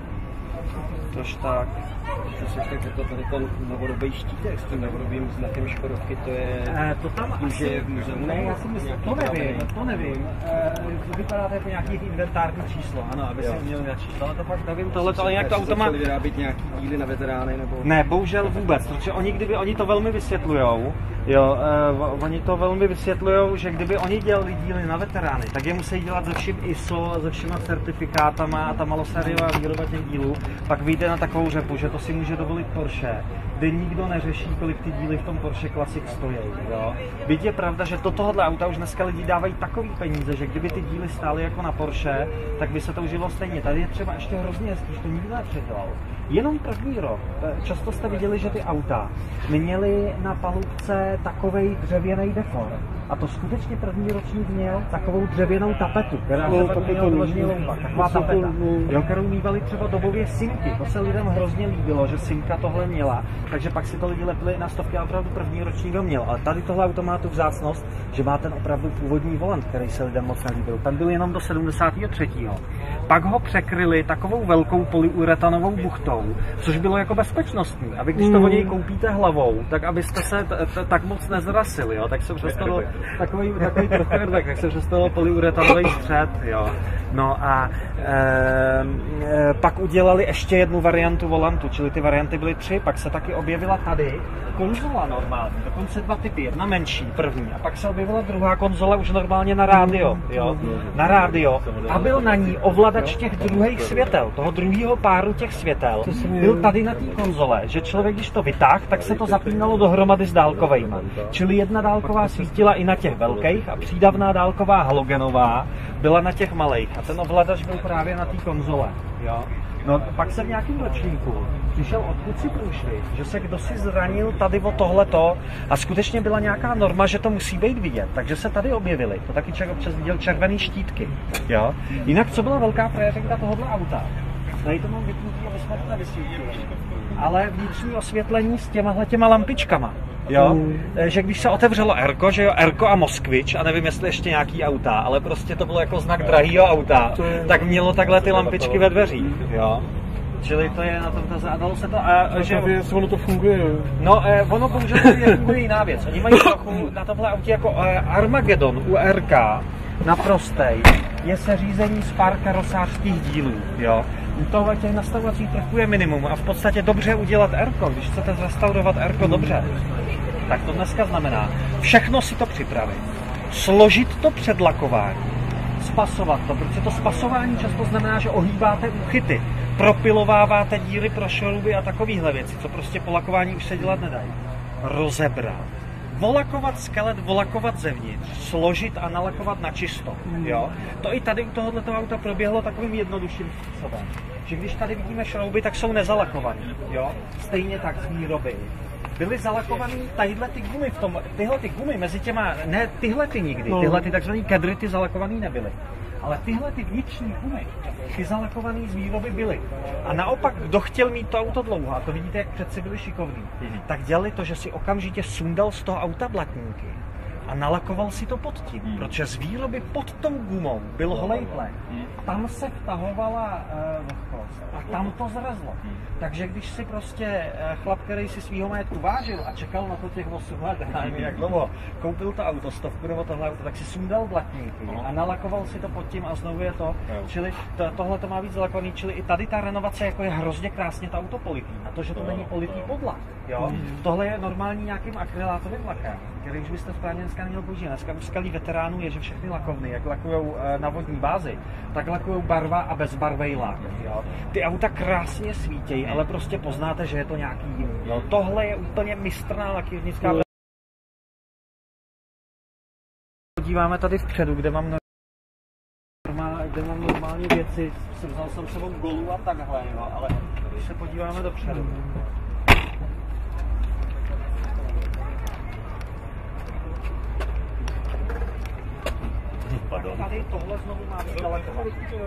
Tož tak. Co si řekl, to tady ten novodobý štítek s tím novodobým znakem Škodovky, to je... To tam tím, asi... že muzeum... Ne, já si myslím, to nevím. Vypadá to jako nějaký inventární číslo, ano, aby si měl nějaké číslo, ale to pak nevím tohleto, ale nějak to auto má... Začali vyrábět nějaký díly na veterány, nebo... Ne, bohužel vůbec, protože oni to velmi vysvětlujou, jo, oni to velmi vysvětlujou, že kdyby oni dělali díly na veterány, tak je musí dělat ze vším ISO, ze všema certifikátama a ta malosériová výroba těch dílů, pak vyjde na takovou řepu, že to si může dovolit Porsche, kde nikdo neřeší, kolik ty díly v tom Porsche Classic stojí, jo. Byť je pravda, že do tohohle auta už dneska lidi dávají takový peníze, že kdyby ty díly stály jako na Porsche, tak by se to užilo stejně. Tady je třeba ještě hrozně hezký, že to nikdo nepředělal. Jenom první rok. Často jste viděli, že ty auta měly na palubce takovej dřevěný defor. A to skutečně první ročník měl takovou dřevěnou tapetu, která se pak měla vyloženě loupat. Taková tapeta, jo, kterou mývali třeba dobově Simky. To se lidem hrozně líbilo, že Simka tohle měla, takže pak si to lidi lepili na stovky a opravdu první ročník ho měl. Ale tady tohle auto má tu vzácnost, že má ten opravdu původní volant, který se lidem moc nelíbil. Ten byl jenom do 73. Pak ho překryli takovou velkou polyuretanovou buchtou, což bylo jako bezpečnostní, aby když to o něj koupíte hlavou, tak abyste se tak moc nezrasili, jo, tak se přestalo takový trochu airbag, tak se přestalo polyuretanový střed, jo. No a pak udělali ještě jednu variantu volantu, čili ty varianty byly 3, pak se taky objevila tady konzola normální, dokonce 2 typy, jedna menší, první, a pak se objevila druhá konzola už normálně na rádio, jo, na rádio, a byl na ní ovladač těch druhých světel, toho druhého páru těch světel, byl tady na té konzole, že člověk, když to vytáhl, tak se to zapínalo dohromady s dálkovejma, čili jedna dálková svítila i na těch velkých a přídavná dálková halogenová byla na těch malých a ten ovladač byl právě na té konzole, jo. No, pak se v nějakém ročníku přišel odkud si průšvih, že se kdo si zranil tady o tohleto a skutečně byla nějaká norma, že to musí být vidět, takže se tady objevily. To taky člověk občas viděl červený štítky, jo. Jinak co byla velká priorita tohohle auta? Tady to mám vypnutý, aby jsme to nevysvítili. Ale vnitřní osvětlení s těma lampičkama. Jo, že když se otevřelo Erko, že jo, Erko a Moskvič, a nevím, jestli ještě nějaký auta, ale prostě to bylo jako znak drahýho auta, tak mělo takhle ty lampičky ve dveřích, jo. Čili to je na tom a dalo se to, že ono to funguje. No, ono bohužel funguje jiná věc. Oni mají trochu na tomhle autě jako Armageddon u RK na prostej, je seřízení z pár karosářských dílů, jo. Tohle těch nastavovacích prvků je minimum a v podstatě dobře udělat Erko, když chcete zrestaurovat Erko dobře, tak to dneska znamená všechno si to připravit, složit to před lakování, spasovat to, protože to spasování často znamená, že ohýbáte úchyty, propilováváte díry pro šrouby a takovéhle věci, co prostě po lakování už se dělat nedají. Rozebrat, volakovat skelet, volakovat zevnitř, složit a nalakovat na čisto, jo. To i tady u tohoto auta proběhlo takovým jednodušším způsobem, že když tady vidíme šrouby, tak jsou nezalakované, jo. Stejně tak z výroby. Byly zalakované tadyhle ty gumy v tom, tyhle ty gumy mezi těma, ne tyhle ty nikdy, tyhle ty takzvaný kedry ty zalakované nebyly. Ale tyhle ty vnitřní gumy, ty zalakované z výroby byly. A naopak, kdo chtěl mít to auto dlouho, a to vidíte, jak přeci byli šikovní, tak dělali to, že si okamžitě sundal z toho auta blatníky a nalakoval si to pod tím, protože z výroby pod tou gumou byl holej plech. Tam se vtahovala vlhkost a tam to zrazlo. Takže když si prostě chlap, který si svýho majetku vážil a čekal na to těch 8 let, nevím jak dlouho, koupil to auto, 100 nebo tohle auto, tak si sundal blatníky a nalakoval si to pod tím a znovu je to. Čili tohle to má víc zalakovaný, čili i tady ta renovace jako je hrozně krásně to auto politý. A to, že to není politý podlah, Jo? Tohle je normální nějakým akrylátovým lakem, který už byste správně dneska neměl použít. Dneska úskalí veteránů je, že všechny lakovny, jak lakujou na vodní bázi, tak lakujou barva a bezbarvej lak. Jo? Ty auta krásně svítějí, ale prostě poznáte, že je to nějaký jiný. Jo? Tohle je úplně mistrná lakírnická. Podíváme tady vpředu, kde mám normální věci, vzal jsem sebou golu a takhle, jo? Ale když se podíváme dopředu. Tady tohle znovu má být dalekovat.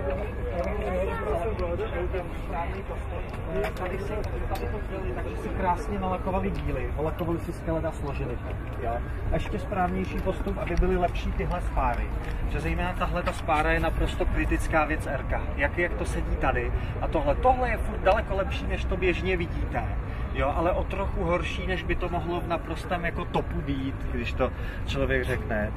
Tady to dělali, takže si krásně nalakovali díly, olakovali si skelet a složili to. Jo? Ještě správnější postup, aby byly lepší tyhle spáry. Že zejména tahle ta spára je naprosto kritická věc RK. Jak to sedí tady. A tohle je furt daleko lepší, než to běžně vidíte. Jo, ale o trochu horší, než by to mohlo v naprostém jako topu být, když to člověk řekne.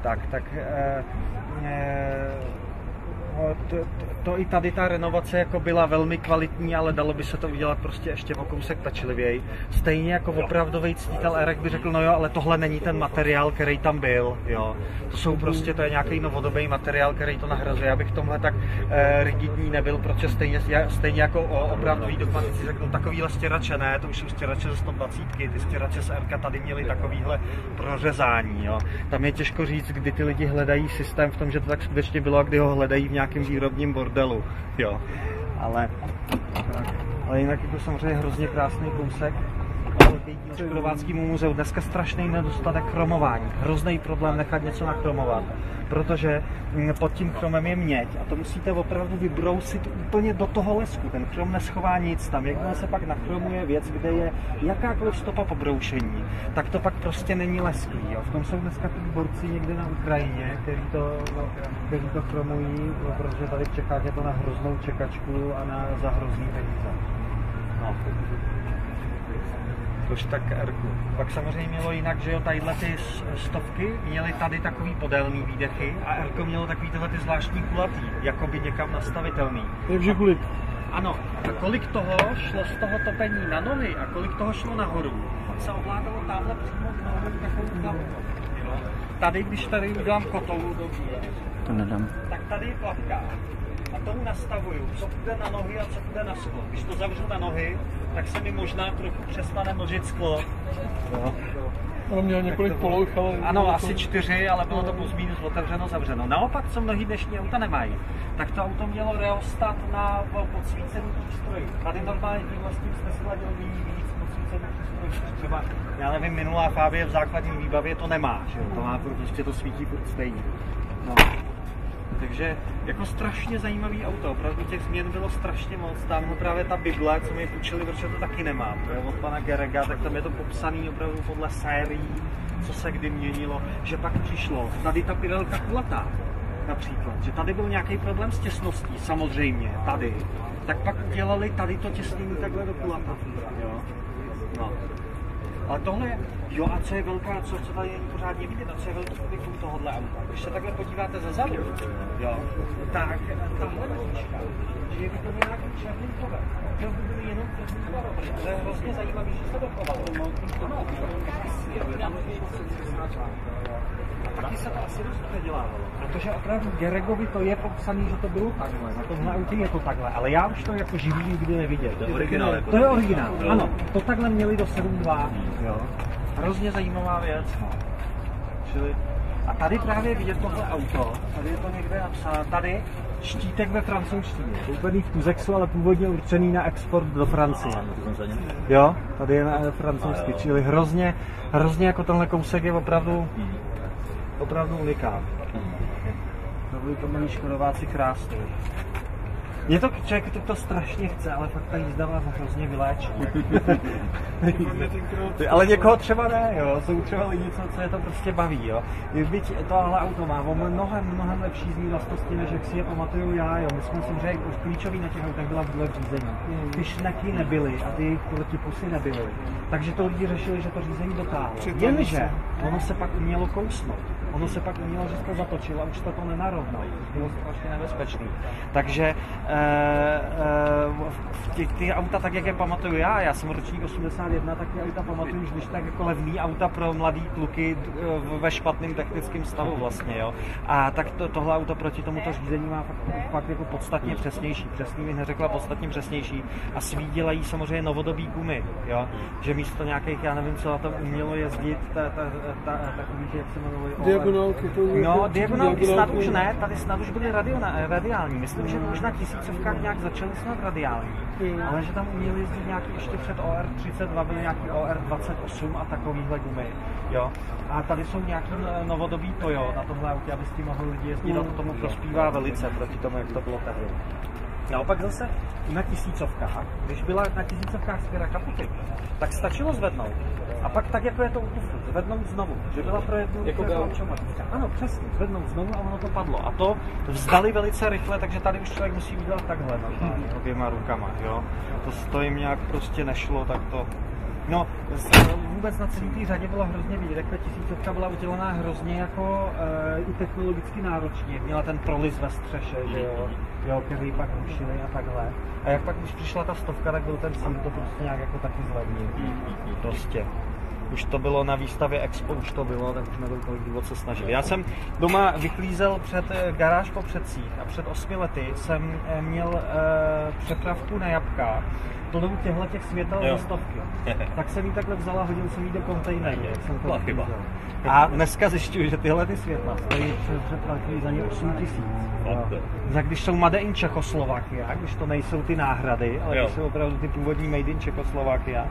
To i tady ta renovace jako byla velmi kvalitní, ale dalo by se to udělat prostě ještě o kousek pečlivěji. Stejně jako opravdový ctitel Erek by řekl, no jo, ale tohle není ten materiál, který tam byl, jo. To je nějaký novodobý materiál, který to nahrazuje. Já bych v tomhle tak rigidní nebyl, protože stejně jako opravdový dogmatici řeknou, takovýhle stěrače ne, to už jsou stěrače ze 120, ty stěrače z Erka tady měly takovýhle prořezání, jo. Tam je těžko říct, kdy ty lidi hledají systém v tom, že to tak skutečně bylo a kdy ho hledají v nějakém výrobním bordelu, jo. Ale jinak je to samozřejmě hrozně krásný kousek. Škodováckému muzeu. Dneska strašný nedostatek chromování. Hrozný problém nechat něco nachromovat, protože pod tím chromem je měď a to musíte opravdu vybrousit úplně do toho lesku. Ten chrom neschová nic tam. Jakmile se pak nachromuje věc, kde je jakákoliv stopa pobroušení, tak to pak prostě není lesklý. Jo. V tom jsou dneska ty borci někde na Ukrajině, kteří to chromují, protože tady v Čechách je to na hroznou čekačku a za hrozný peníze. No. Tož tak Erku. Pak samozřejmě mělo jinak, že jo, tadyhle ty stovky měly tady takový podélný výdechy a Erko mělo takový tyhle ty zvláštní kulatý, jakoby někam nastavitelný. Takže kulit. Ano, a kolik toho šlo z toho topení na nohy a kolik toho šlo nahoru, pak se ovládalo tamhle přímo k nohu takovou klavu. Tady, když tady udělám kotoulu dobře, to nedám. Tak tady je klapka. A tomu nastavuju, co půjde na nohy a co půjde na sklo. Když to zavřu na nohy, tak se mi možná trochu přestane mlžit sklo. On měl několik poloh, ale... Ano, asi 4, ale bylo to plus minus otevřeno, zavřeno. Naopak, co mnohý dnešní auta nemají, tak to auto mělo reostat na podsvícený přístroj. Tady normálně tímhle s tím jsme si hladili víc podsvícený přístroj. Třeba, já nevím, minulá Fabie v základní výbavě to nemá, že? To má prostě to svítí furt stejně. No. Takže jako strašně zajímavý auto, opravdu těch změn bylo strašně moc, tamhle právě ta Bible, co mi půjčili, protože to taky nemá, to je od pana Gerega, tak tam je to popsaný opravdu podle sérií, co se kdy měnilo, že pak přišlo, tady ta Pirelka kulatá, například, že tady byl nějaký problém s těsností, samozřejmě, tady, tak pak udělali tady to těsnění takhle do kulata, jo, no. Ale tohle, jo, a co je velká, co tady není pořádně vidět, a co je velký publikum tohohle auta. Když se takhle podíváte ze zadu, jo, tak tahle nožička, že je vyplněná nějakým černým kovem. To byly jenom černý kovy. To je hrozně zajímavý, že se dochovalo. A taky se to asi dost nedělávalo, protože opravdu Geregovi to je popsaný, že to bylo takhle. Na tomhle autě je to takhle, ale já už to jako živý nikdy neviděl. To je originál. To je originál, ano. To takhle měli do 7.2, jo. Hrozně zajímavá věc. Čili... A tady právě vidět tohle auto, tady je to někde napsáno, tady štítek ve francouzštině, koupený v Tuzexu, ale původně určený na export do Francie. Jo, tady je na francouzsky, čili hrozně jako tenhle kousek je opravdu unikát. To byli to milí škodováci krásný. Je to člověk, to strašně chce, ale fakt ta jízda vás hrozně vyléčí. Ale někoho třeba ne, jo, jsou třeba lidi, co je to prostě baví, jo. Byť tohle auto má mnohem lepší vlastnosti, než jak si je pamatuju já, jo. Myslím si, že klíčový na těch autech byla vůle řízení. Ty šneky nebyly a ty jejich protiposy nebyly. Takže to lidi řešili, že to řízení dotáhlo. Jenže ono se pak umělo kousnout. Ono se pak umělo, že jste zatočil a už jste to nenarovnal. Bylo strašně nebezpečný. Takže ty auta, tak jak je pamatuju já jsem ročník 81, tak ty auta pamatuju už když tak jako levný auta pro mladý kluky ve špatným technickém stavu vlastně, jo. A tak tohle auto proti tomuto řízení má fakt jako podstatně přesnější, přesně bych neřekla podstatně přesnější a svý dělají samozřejmě novodobý gumy, jo. Že místo nějakých, já nevím, co na tom umělo jezdit, takový, jak se jmenují... Diagonálky. No, diagonálky snad už ne, tady snad už byly radiální, myslím, že už na tisícovkách nějak začaly snad radiální, ale že tam uměli jezdit nějaký ještě před OR32, byly nějaký OR28 a takovýhle gumy, jo. A tady jsou nějaký novodobý Toyo na tomhle autě, aby s tím mohli lidi jezdit a to tomu prospívá velice proti tomu, jak to bylo tehdy. Naopak zase na tisícovkách, když byla na tisícovkách sféra kaputy, tak stačilo zvednout. A pak tak, jako je to u Tufu, zvednout znovu, že byla pro jednu jako automatická. Ano, přesně, zvednout znovu a ono to padlo. A to vzdali velice rychle, takže tady už člověk musí udělat takhle oběma rukama, jo. To jim nějak prostě nešlo, tak to... No, vůbec na celé té řadě bylo hrozně vidět, jak ta tisícovka byla udělaná hrozně jako i technologicky náročně. Měla ten proliz ve střeše, že jo, který pak rušili a takhle. A jak pak, když přišla ta stovka, tak byl ten cíl to prostě nějak jako taky zlevnil. Prostě. Už to bylo na výstavě Expo, už to bylo, tak už nebyl kolik důvod se snažil. Já jsem doma vyklízel před garáž po předcích a před 8 lety jsem měl přepravku na jabka plnou těch světel ze stovky. Tak jsem jí takhle vzal a hodil jsem jí do kontejneru. A dneska zjišťuji, že tyhle ty světla stojí přeplatí za ně 8 000. Za když jsou Made in Čechoslovakia, když to nejsou ty náhrady, ale když jsou opravdu ty původní Made in Czechoslovakia,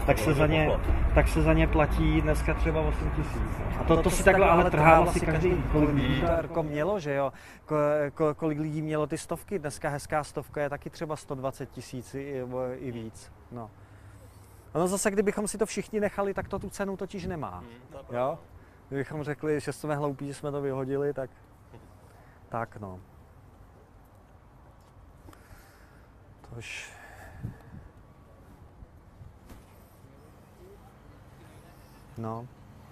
tak se za ně platí dneska třeba 8 000. A to si takhle ale trhával si každý, kolik lidí to mělo, že jo? Kolik lidí mělo ty stovky, dneska hezká stovka je taky třeba 120 000 i víc. No. Ono zase, kdybychom si to všichni nechali, tak to tu cenu totiž nemá. Jo? Kdybychom řekli, že jsme hloupí, že jsme to vyhodili, tak no. Tož... No.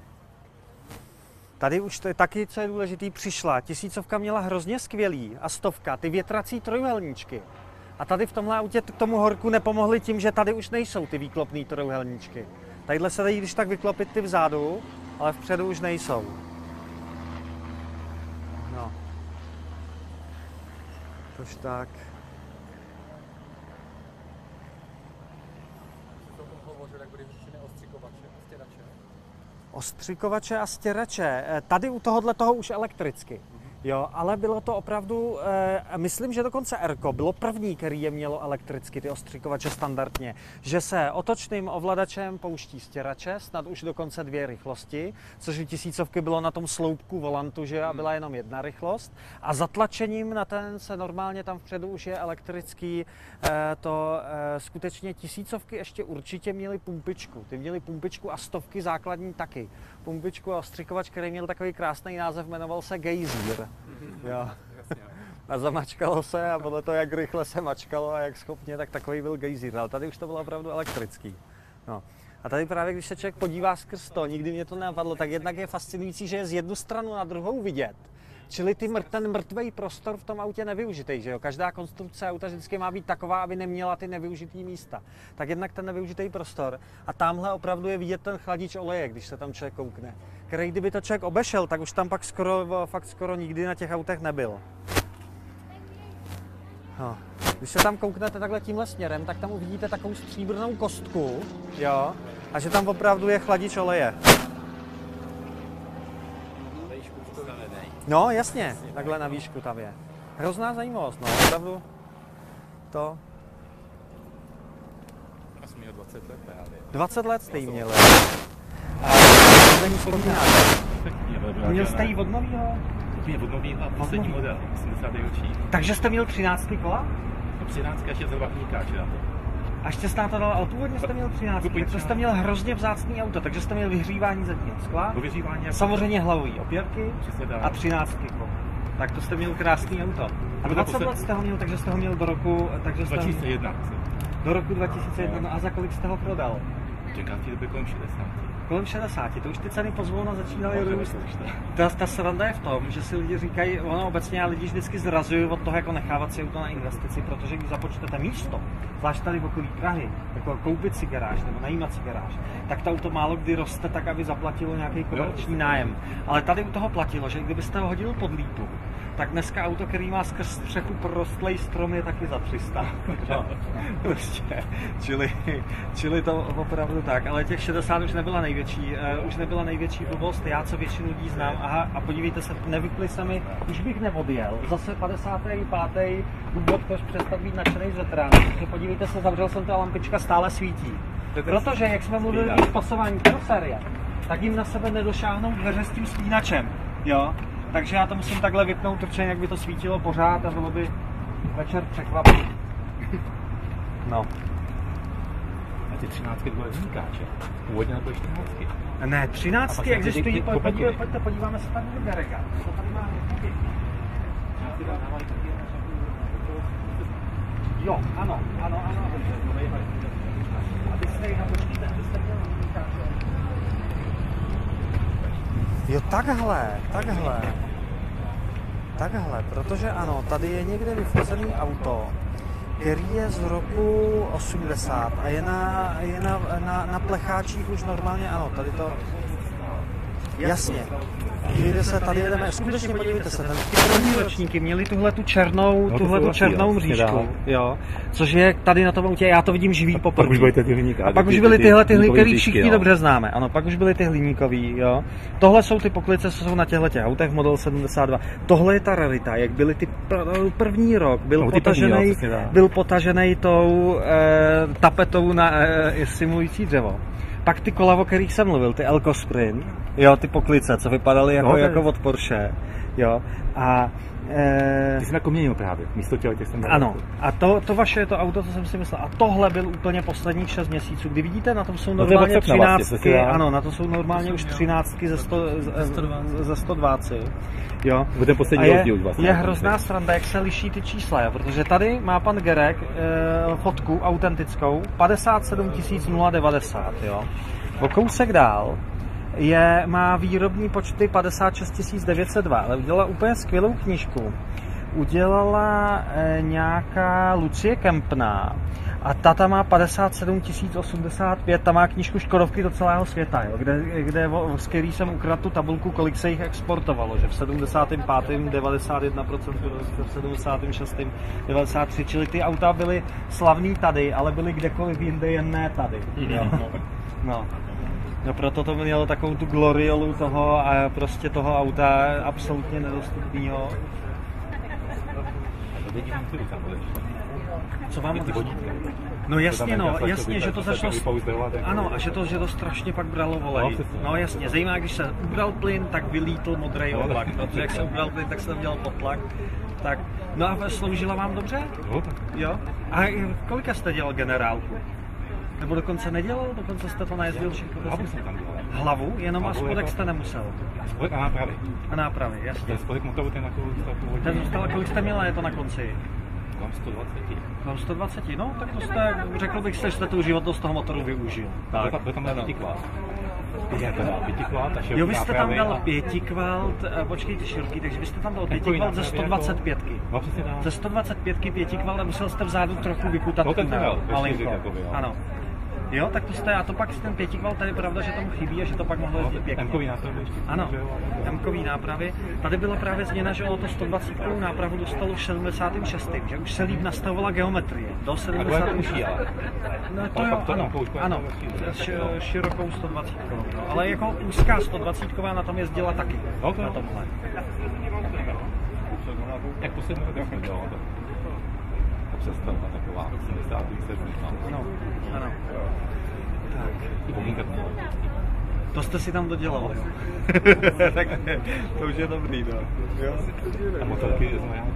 Tady už to je taky, co je důležitý, přišla. Tisícovka měla hrozně skvělý a stovka, ty větrací trojúhelníčky. A tady v tomhle autě k tomu horku nepomohli tím, že tady už nejsou ty výklopné trojúhelníčky. Tadyhle se dají když tak vyklopit ty vzadu, ale vpředu už nejsou. No. Tož tak. Ostřikovače a stěrače. Tady u tohohle toho už elektricky. Jo, ale bylo to opravdu, myslím, že dokonce Erko bylo první, který je mělo elektricky, ty ostřikovače standardně, že se otočným ovladačem pouští stěrače, snad už dokonce 2 rychlosti, což u tisícovky bylo na tom sloupku volantu, že a byla jenom 1 rychlost. A zatlačením na ten se normálně tam vpředu už je elektrický, skutečně tisícovky ještě určitě měly pumpičku. Ty měly pumpičku a stovky základní taky. Pumpičku a ostřikovač, který měl takový krásný název, jmenoval se Gejzír. Jo. A zamačkalo se a podle toho, jak rychle se mačkalo a jak schopně, tak takový byl gejzír. Ale tady už to bylo opravdu elektrický. No. A tady právě, když se člověk podívá skrz to, nikdy mě to nenapadlo, tak jednak je fascinující, že je z jednu stranu na druhou vidět. Čili ten mrtvý prostor v tom autě nevyužitý, že jo? Každá konstrukce auta vždycky má být taková, aby neměla ty nevyužitý místa. Tak jednak ten nevyužitý prostor a tamhle opravdu je vidět ten chladič oleje, když se tam člověk koukne. Který kdyby to člověk obešel, tak už tam pak skoro nikdy na těch autech nebyl. No. Když se tam kouknete takhle tímhle směrem, tak tam uvidíte takovou stříbrnou kostku, jo? A že tam opravdu je chladič oleje. No, jasně, takhle na výšku tam je. Hrozná zajímavost, no, opravdu to... Já jsem měl 20 let právě. 20 let jste jí měli. Měl jste jí od novýho? Od novýho a poslední model, 80. ročník. Takže jste měl 13 kola? No 13 ještě za vapníkáč na to. A ještě jste na to dal, ale původně jste měl 13, takže jste měl hrozně vzácný auto, takže jste měl vyhřívání zadního skla, samozřejmě hlavový opěrky a 13 kol. Tak to jste měl krásný auto. A 20 let jste ho měl, takže jste ho měl do roku... Takže 2001. Do roku 2001, no a za kolik jste ho prodal? Čekám ti doby kolem 60. kolem 60, to už ty ceny pozvolna začínaly růst. Ta sranda je v tom, že si lidi říkají, ono obecně já lidi vždycky zrazuju od toho, jako nechávat si auto na investici, protože když započtete místo, zvlášť tady v okolí Prahy, jako koupit si garáž nebo najímat si garáž, tak to auto málo kdy roste tak, aby zaplatilo nějaký komerční nájem. Ale tady u toho platilo, že kdybyste ho hodil pod lípu, tak dneska auto, který má skrz střechu porostlej strom, je taky za 300. No, prostě. Čili to opravdu tak, ale těch 60 už nebyla největší blbost. Já, co většinu lidí znám, aha, a podívejte se, nevypli se mi, už bych neodjel. Zase 55. důvod, proč přestat být nadšenej z veteránu. Podívejte se, zavřel jsem to a lampička stále svítí. Protože, jak jsme mluvili o spasování karosérie, tak jim na sebe nedošáhnou dveře s tím spínačem. Jo? Takže já to musím takhle vypnout, protože jak by to svítilo pořád a bylo by večer překvapení. No. A ty 13 byly vznikáče. Původně nebyly 14. Ne, 13 existují, pojďte, podíváme se tady do Garega. Co tady má jo, ano. Abyste ji napočíte, abyste měli vznikáče. Jo, takhle, protože ano, tady je někde vyfocený auto, který je z roku 80 a je na plecháčích už normálně, ano, tady to, jasně, kde se tady jedeme, skutečně podívejte se, ty první ročníky měli tuhletu černou mřížku, jo, což je tady na tom autě, já to vidím živý poprvé. A pak už byly tyhle, který všichni dobře známe, ano, pak už byly ty hliníkový, jo. Tohle jsou ty poklice, co jsou na těchto autech Model 72. Tohle je ta rarita, jak byly ty první rok, byl potažený tou tapetou na simulující dřevo. Pak ty kola, o kterých jsem mluvil, ty Elko-Sprint, jo, ty poklice, co vypadaly jako od Porsche, jo, a... Ty jsi jako měnil právě, místo těch jsem dal. Ano, a to vaše je to auto, co jsem si myslel, a tohle byl úplně posledních 6 měsíců, kdy vidíte, na tom jsou normálně 13, ano, na to jsou normálně už 13 ze 120, jo. Je hrozná sranda, jak se liší ty čísla, jo, protože tady má pan Gerek fotku autentickou, 57 090, jo. O kousek dál má výrobní počty 56 902, ale udělala úplně skvělou knížku. Udělala nějaká Lucie Kempná a ta má 57 085, ta má knížku Škodovky do celého světa, jo, z který jsem ukradl tu tabulku, kolik se jich exportovalo, že v 75. 91%, v 76. 93%, čili ty auta byly slavný tady, ale byly kdekoliv jinde, jen ne tady. Jo. No proto to mělo takovou tu gloriolu toho a prostě toho auta absolutně nedostupného. Co vám no jasně, že to začalo... Ano, a že to strašně pak bralo volej. No jasně, zajímá, když se ubral plyn, tak vylítl modrý oblak, protože jak se ubral plyn, tak se udělal potlak. Tak, no a sloužila vám dobře? Jo. A kolika jste dělal generálku? Nebo dokonce nedělal? Dokonce jste to najezdil všechno? Hlavu jsem tam dělal. Hlavu? Jenom a spodek jste nemusel? Spodek a nápravy. A nápravy, jasně. Ten spodek motoru, ten na původní. Ten zůstal, kolik jste měl, je to na konci? Kolem 120. Kolem 120, no tak to jste, řekl bych se, že jste tu životnost toho motoru využil. Tak. Byl tam dal 5 kvát. Jo, vy jste tam dal 5 kvalt, počkejte široký, takže vy jste tam dal 5 kvalt ze 125. No přesně tak. Ze 125 5 kvalt a musel jste vzadu trochu vykutat tunel, malinko. Ano. Jo, tak to jste, a to pak ten 5 kvalt, tady je pravda, že tomu chybí a že to pak mohlo jezdit pěkně. M-kový nápravy ještě. Ano, M-kový nápravy. Tady byla právě změna, že ono to 120 nápravu dostalo v 76. Že už se líp nastavovala geometrie. Do 76. No to jo, ano, širokou 120. No, ale jako úzká 120 na tom jezdila taky. Na tomhle. Jak poslední rok nedělala to. Přestala taková 77. No, ano. Tak. To jste si tam dodělali. Tak to už je dobrý, no. Jo. A motorky z majáku?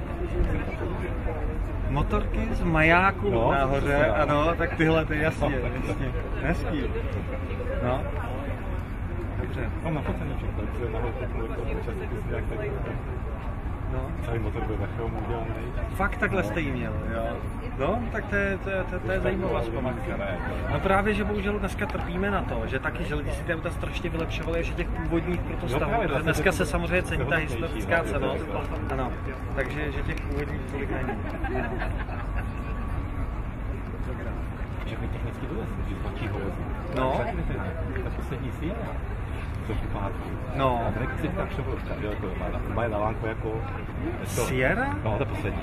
Motorky z majáku no, nahoře, ano, tak tyhle, ty jasně. Hezký. No. Dobře. Mám na focení všechno, protože nahoře takovou často jak tak. No. Celý motor byl ve chromu udělaný. Fakt takhle jste jí měl, jo? No, tak to je zajímavá vzpomínka. No právě, že bohužel dneska trpíme na to, že taky železniční ty auta strašně vylepšovaly ještě těch původních pro to stavu. Dneska se samozřejmě cení ta historická cenost. Ano, takže že těch původních tolik není. Všechny technicky dovezí, že zločí ho vozí. No. Ta poslední Sierra. Do kupátku. No. A tady si tak převodka, že jako má na lánku jako... Sierra? No, ta poslední.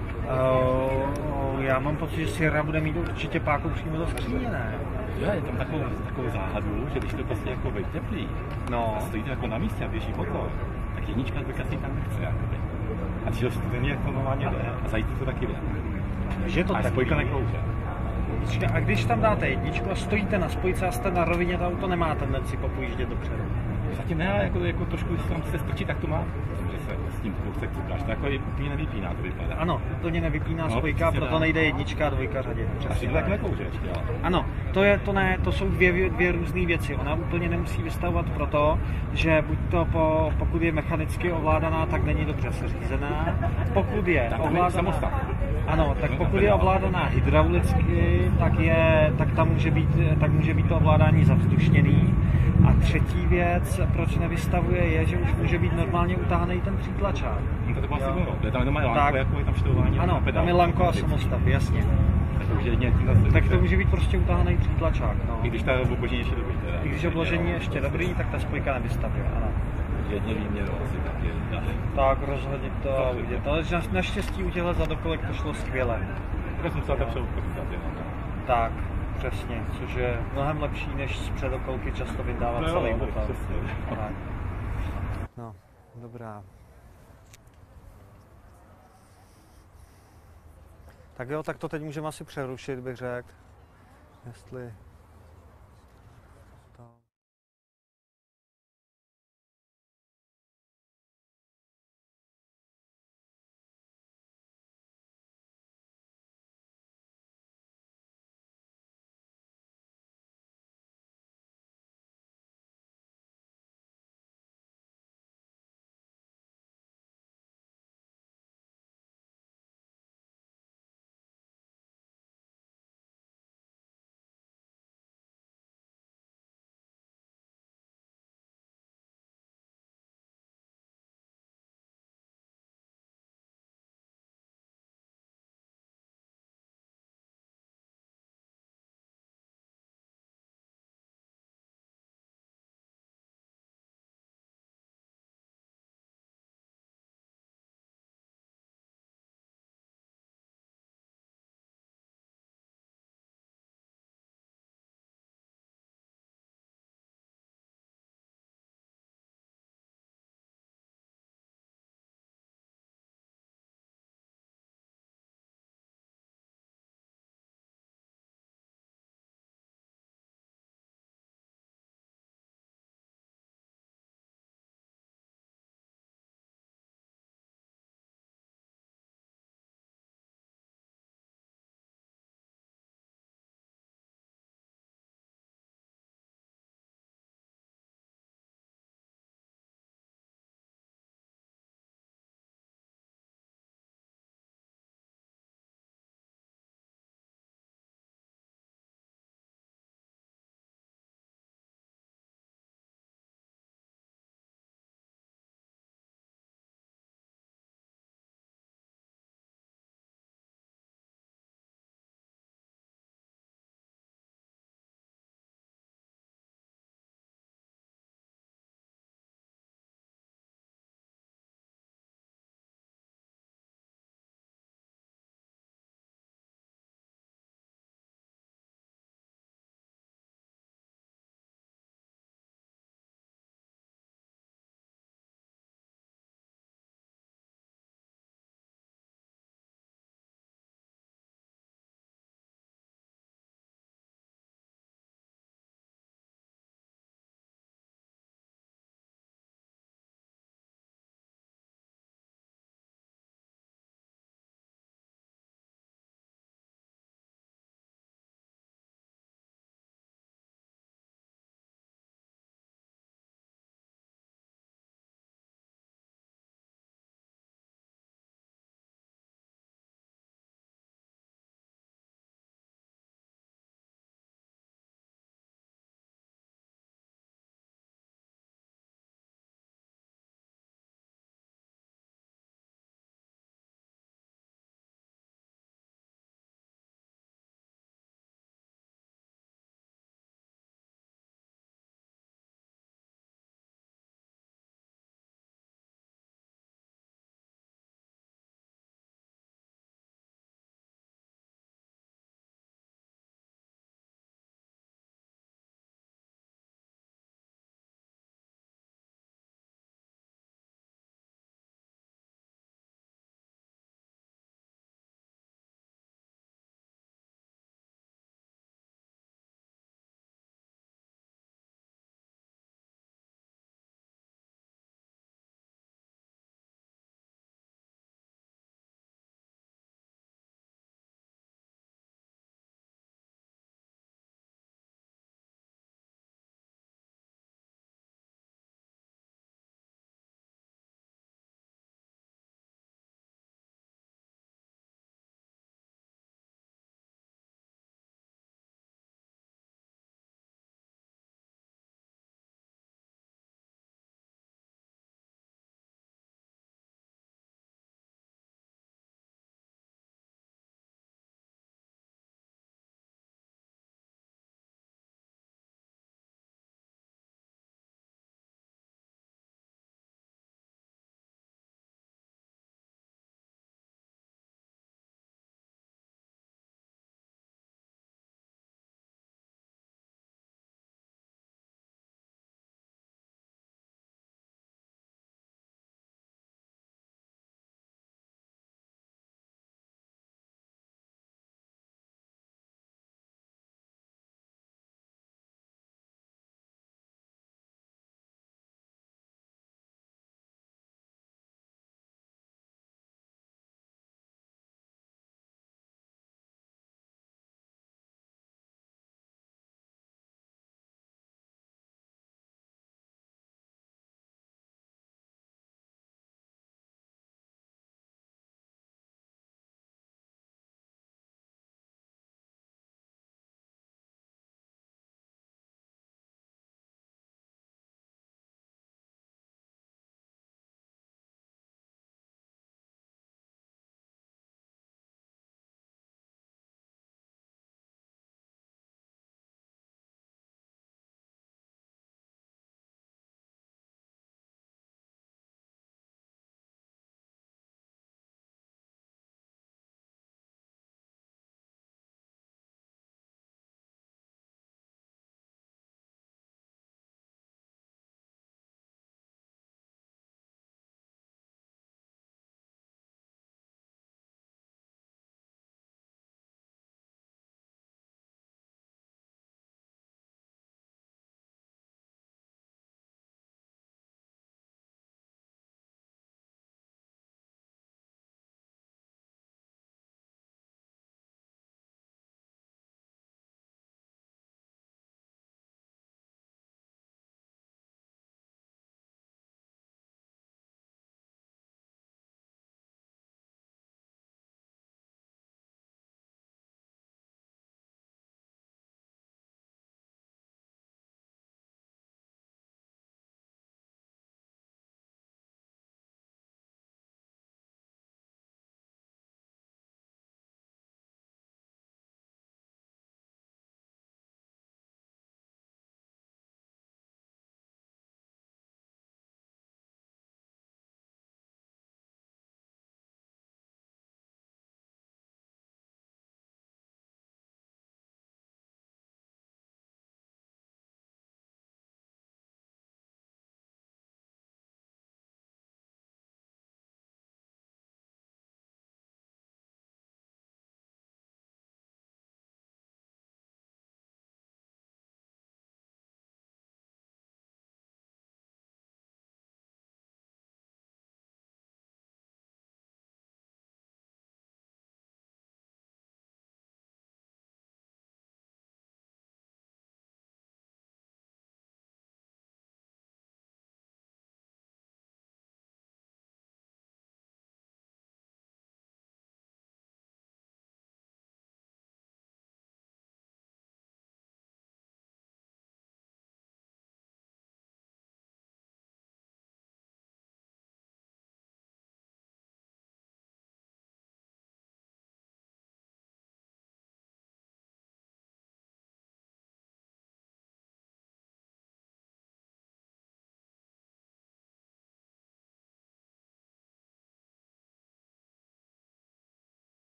Já mám pocit, že Sierra bude mít určitě páku přímo do skříně, ne? Jo, je tam takovou záhadu, že když to prostě jako vyteplí a stojíte jako na místě a běží motor, tak jednička dvojka si tam nechce jakoby. A cíl stejně jako normálně jde a zajít to taky jde. Že to a tak spojka neklouže. A když tam dáte jedničku a stojíte na spojce a jste na rovině, to auto nemá tendenci popojíždět dopředu. Zatím ne, jako trošku, když se tam chce strčit, tak to má. Že se s tím kousek cukráš. To jako úplně nevypíná, to vypadá. Ano, úplně nevypíná spojka, proto nejde jednička a dvojka řadě. A si to tak neklouže ještě, ale. Ano, to jsou dvě různé věci. Ona úplně nemusí vystavovat proto, že buď to pokud je mechanicky ovládaná, tak není dobře seřízená. Pokud je ovládaná, ano, tak pokud je ovládaná hydraulicky, tak tam může být to ovládání zavzdušněný. A třetí věc, proč nevystavuje, je, že už může být normálně utáhaný ten přítlačák. No to bylo asi bylo. Je tam jenom lanko, jako je tam štelování. Ano, tam je lanko a samostav, jasně. Tak to může být prostě utáhaný přítlačák. No. I když ta obložení ještě dobrý. Teda. I když obložení ještě dobrý, tak ta spojka nevystavuje, ano. Jedně výměru asi taky. Tak rozhodně to udělat. Ale naštěstí u těchto zadokolek to šlo skvěle. Tak jsem musel tam Tak, přesně, což je mnohem lepší, než z předokolky často vydávat celý motor. No, dobrá. Tak jo, tak to teď můžeme asi přerušit, bych řekl. Jestli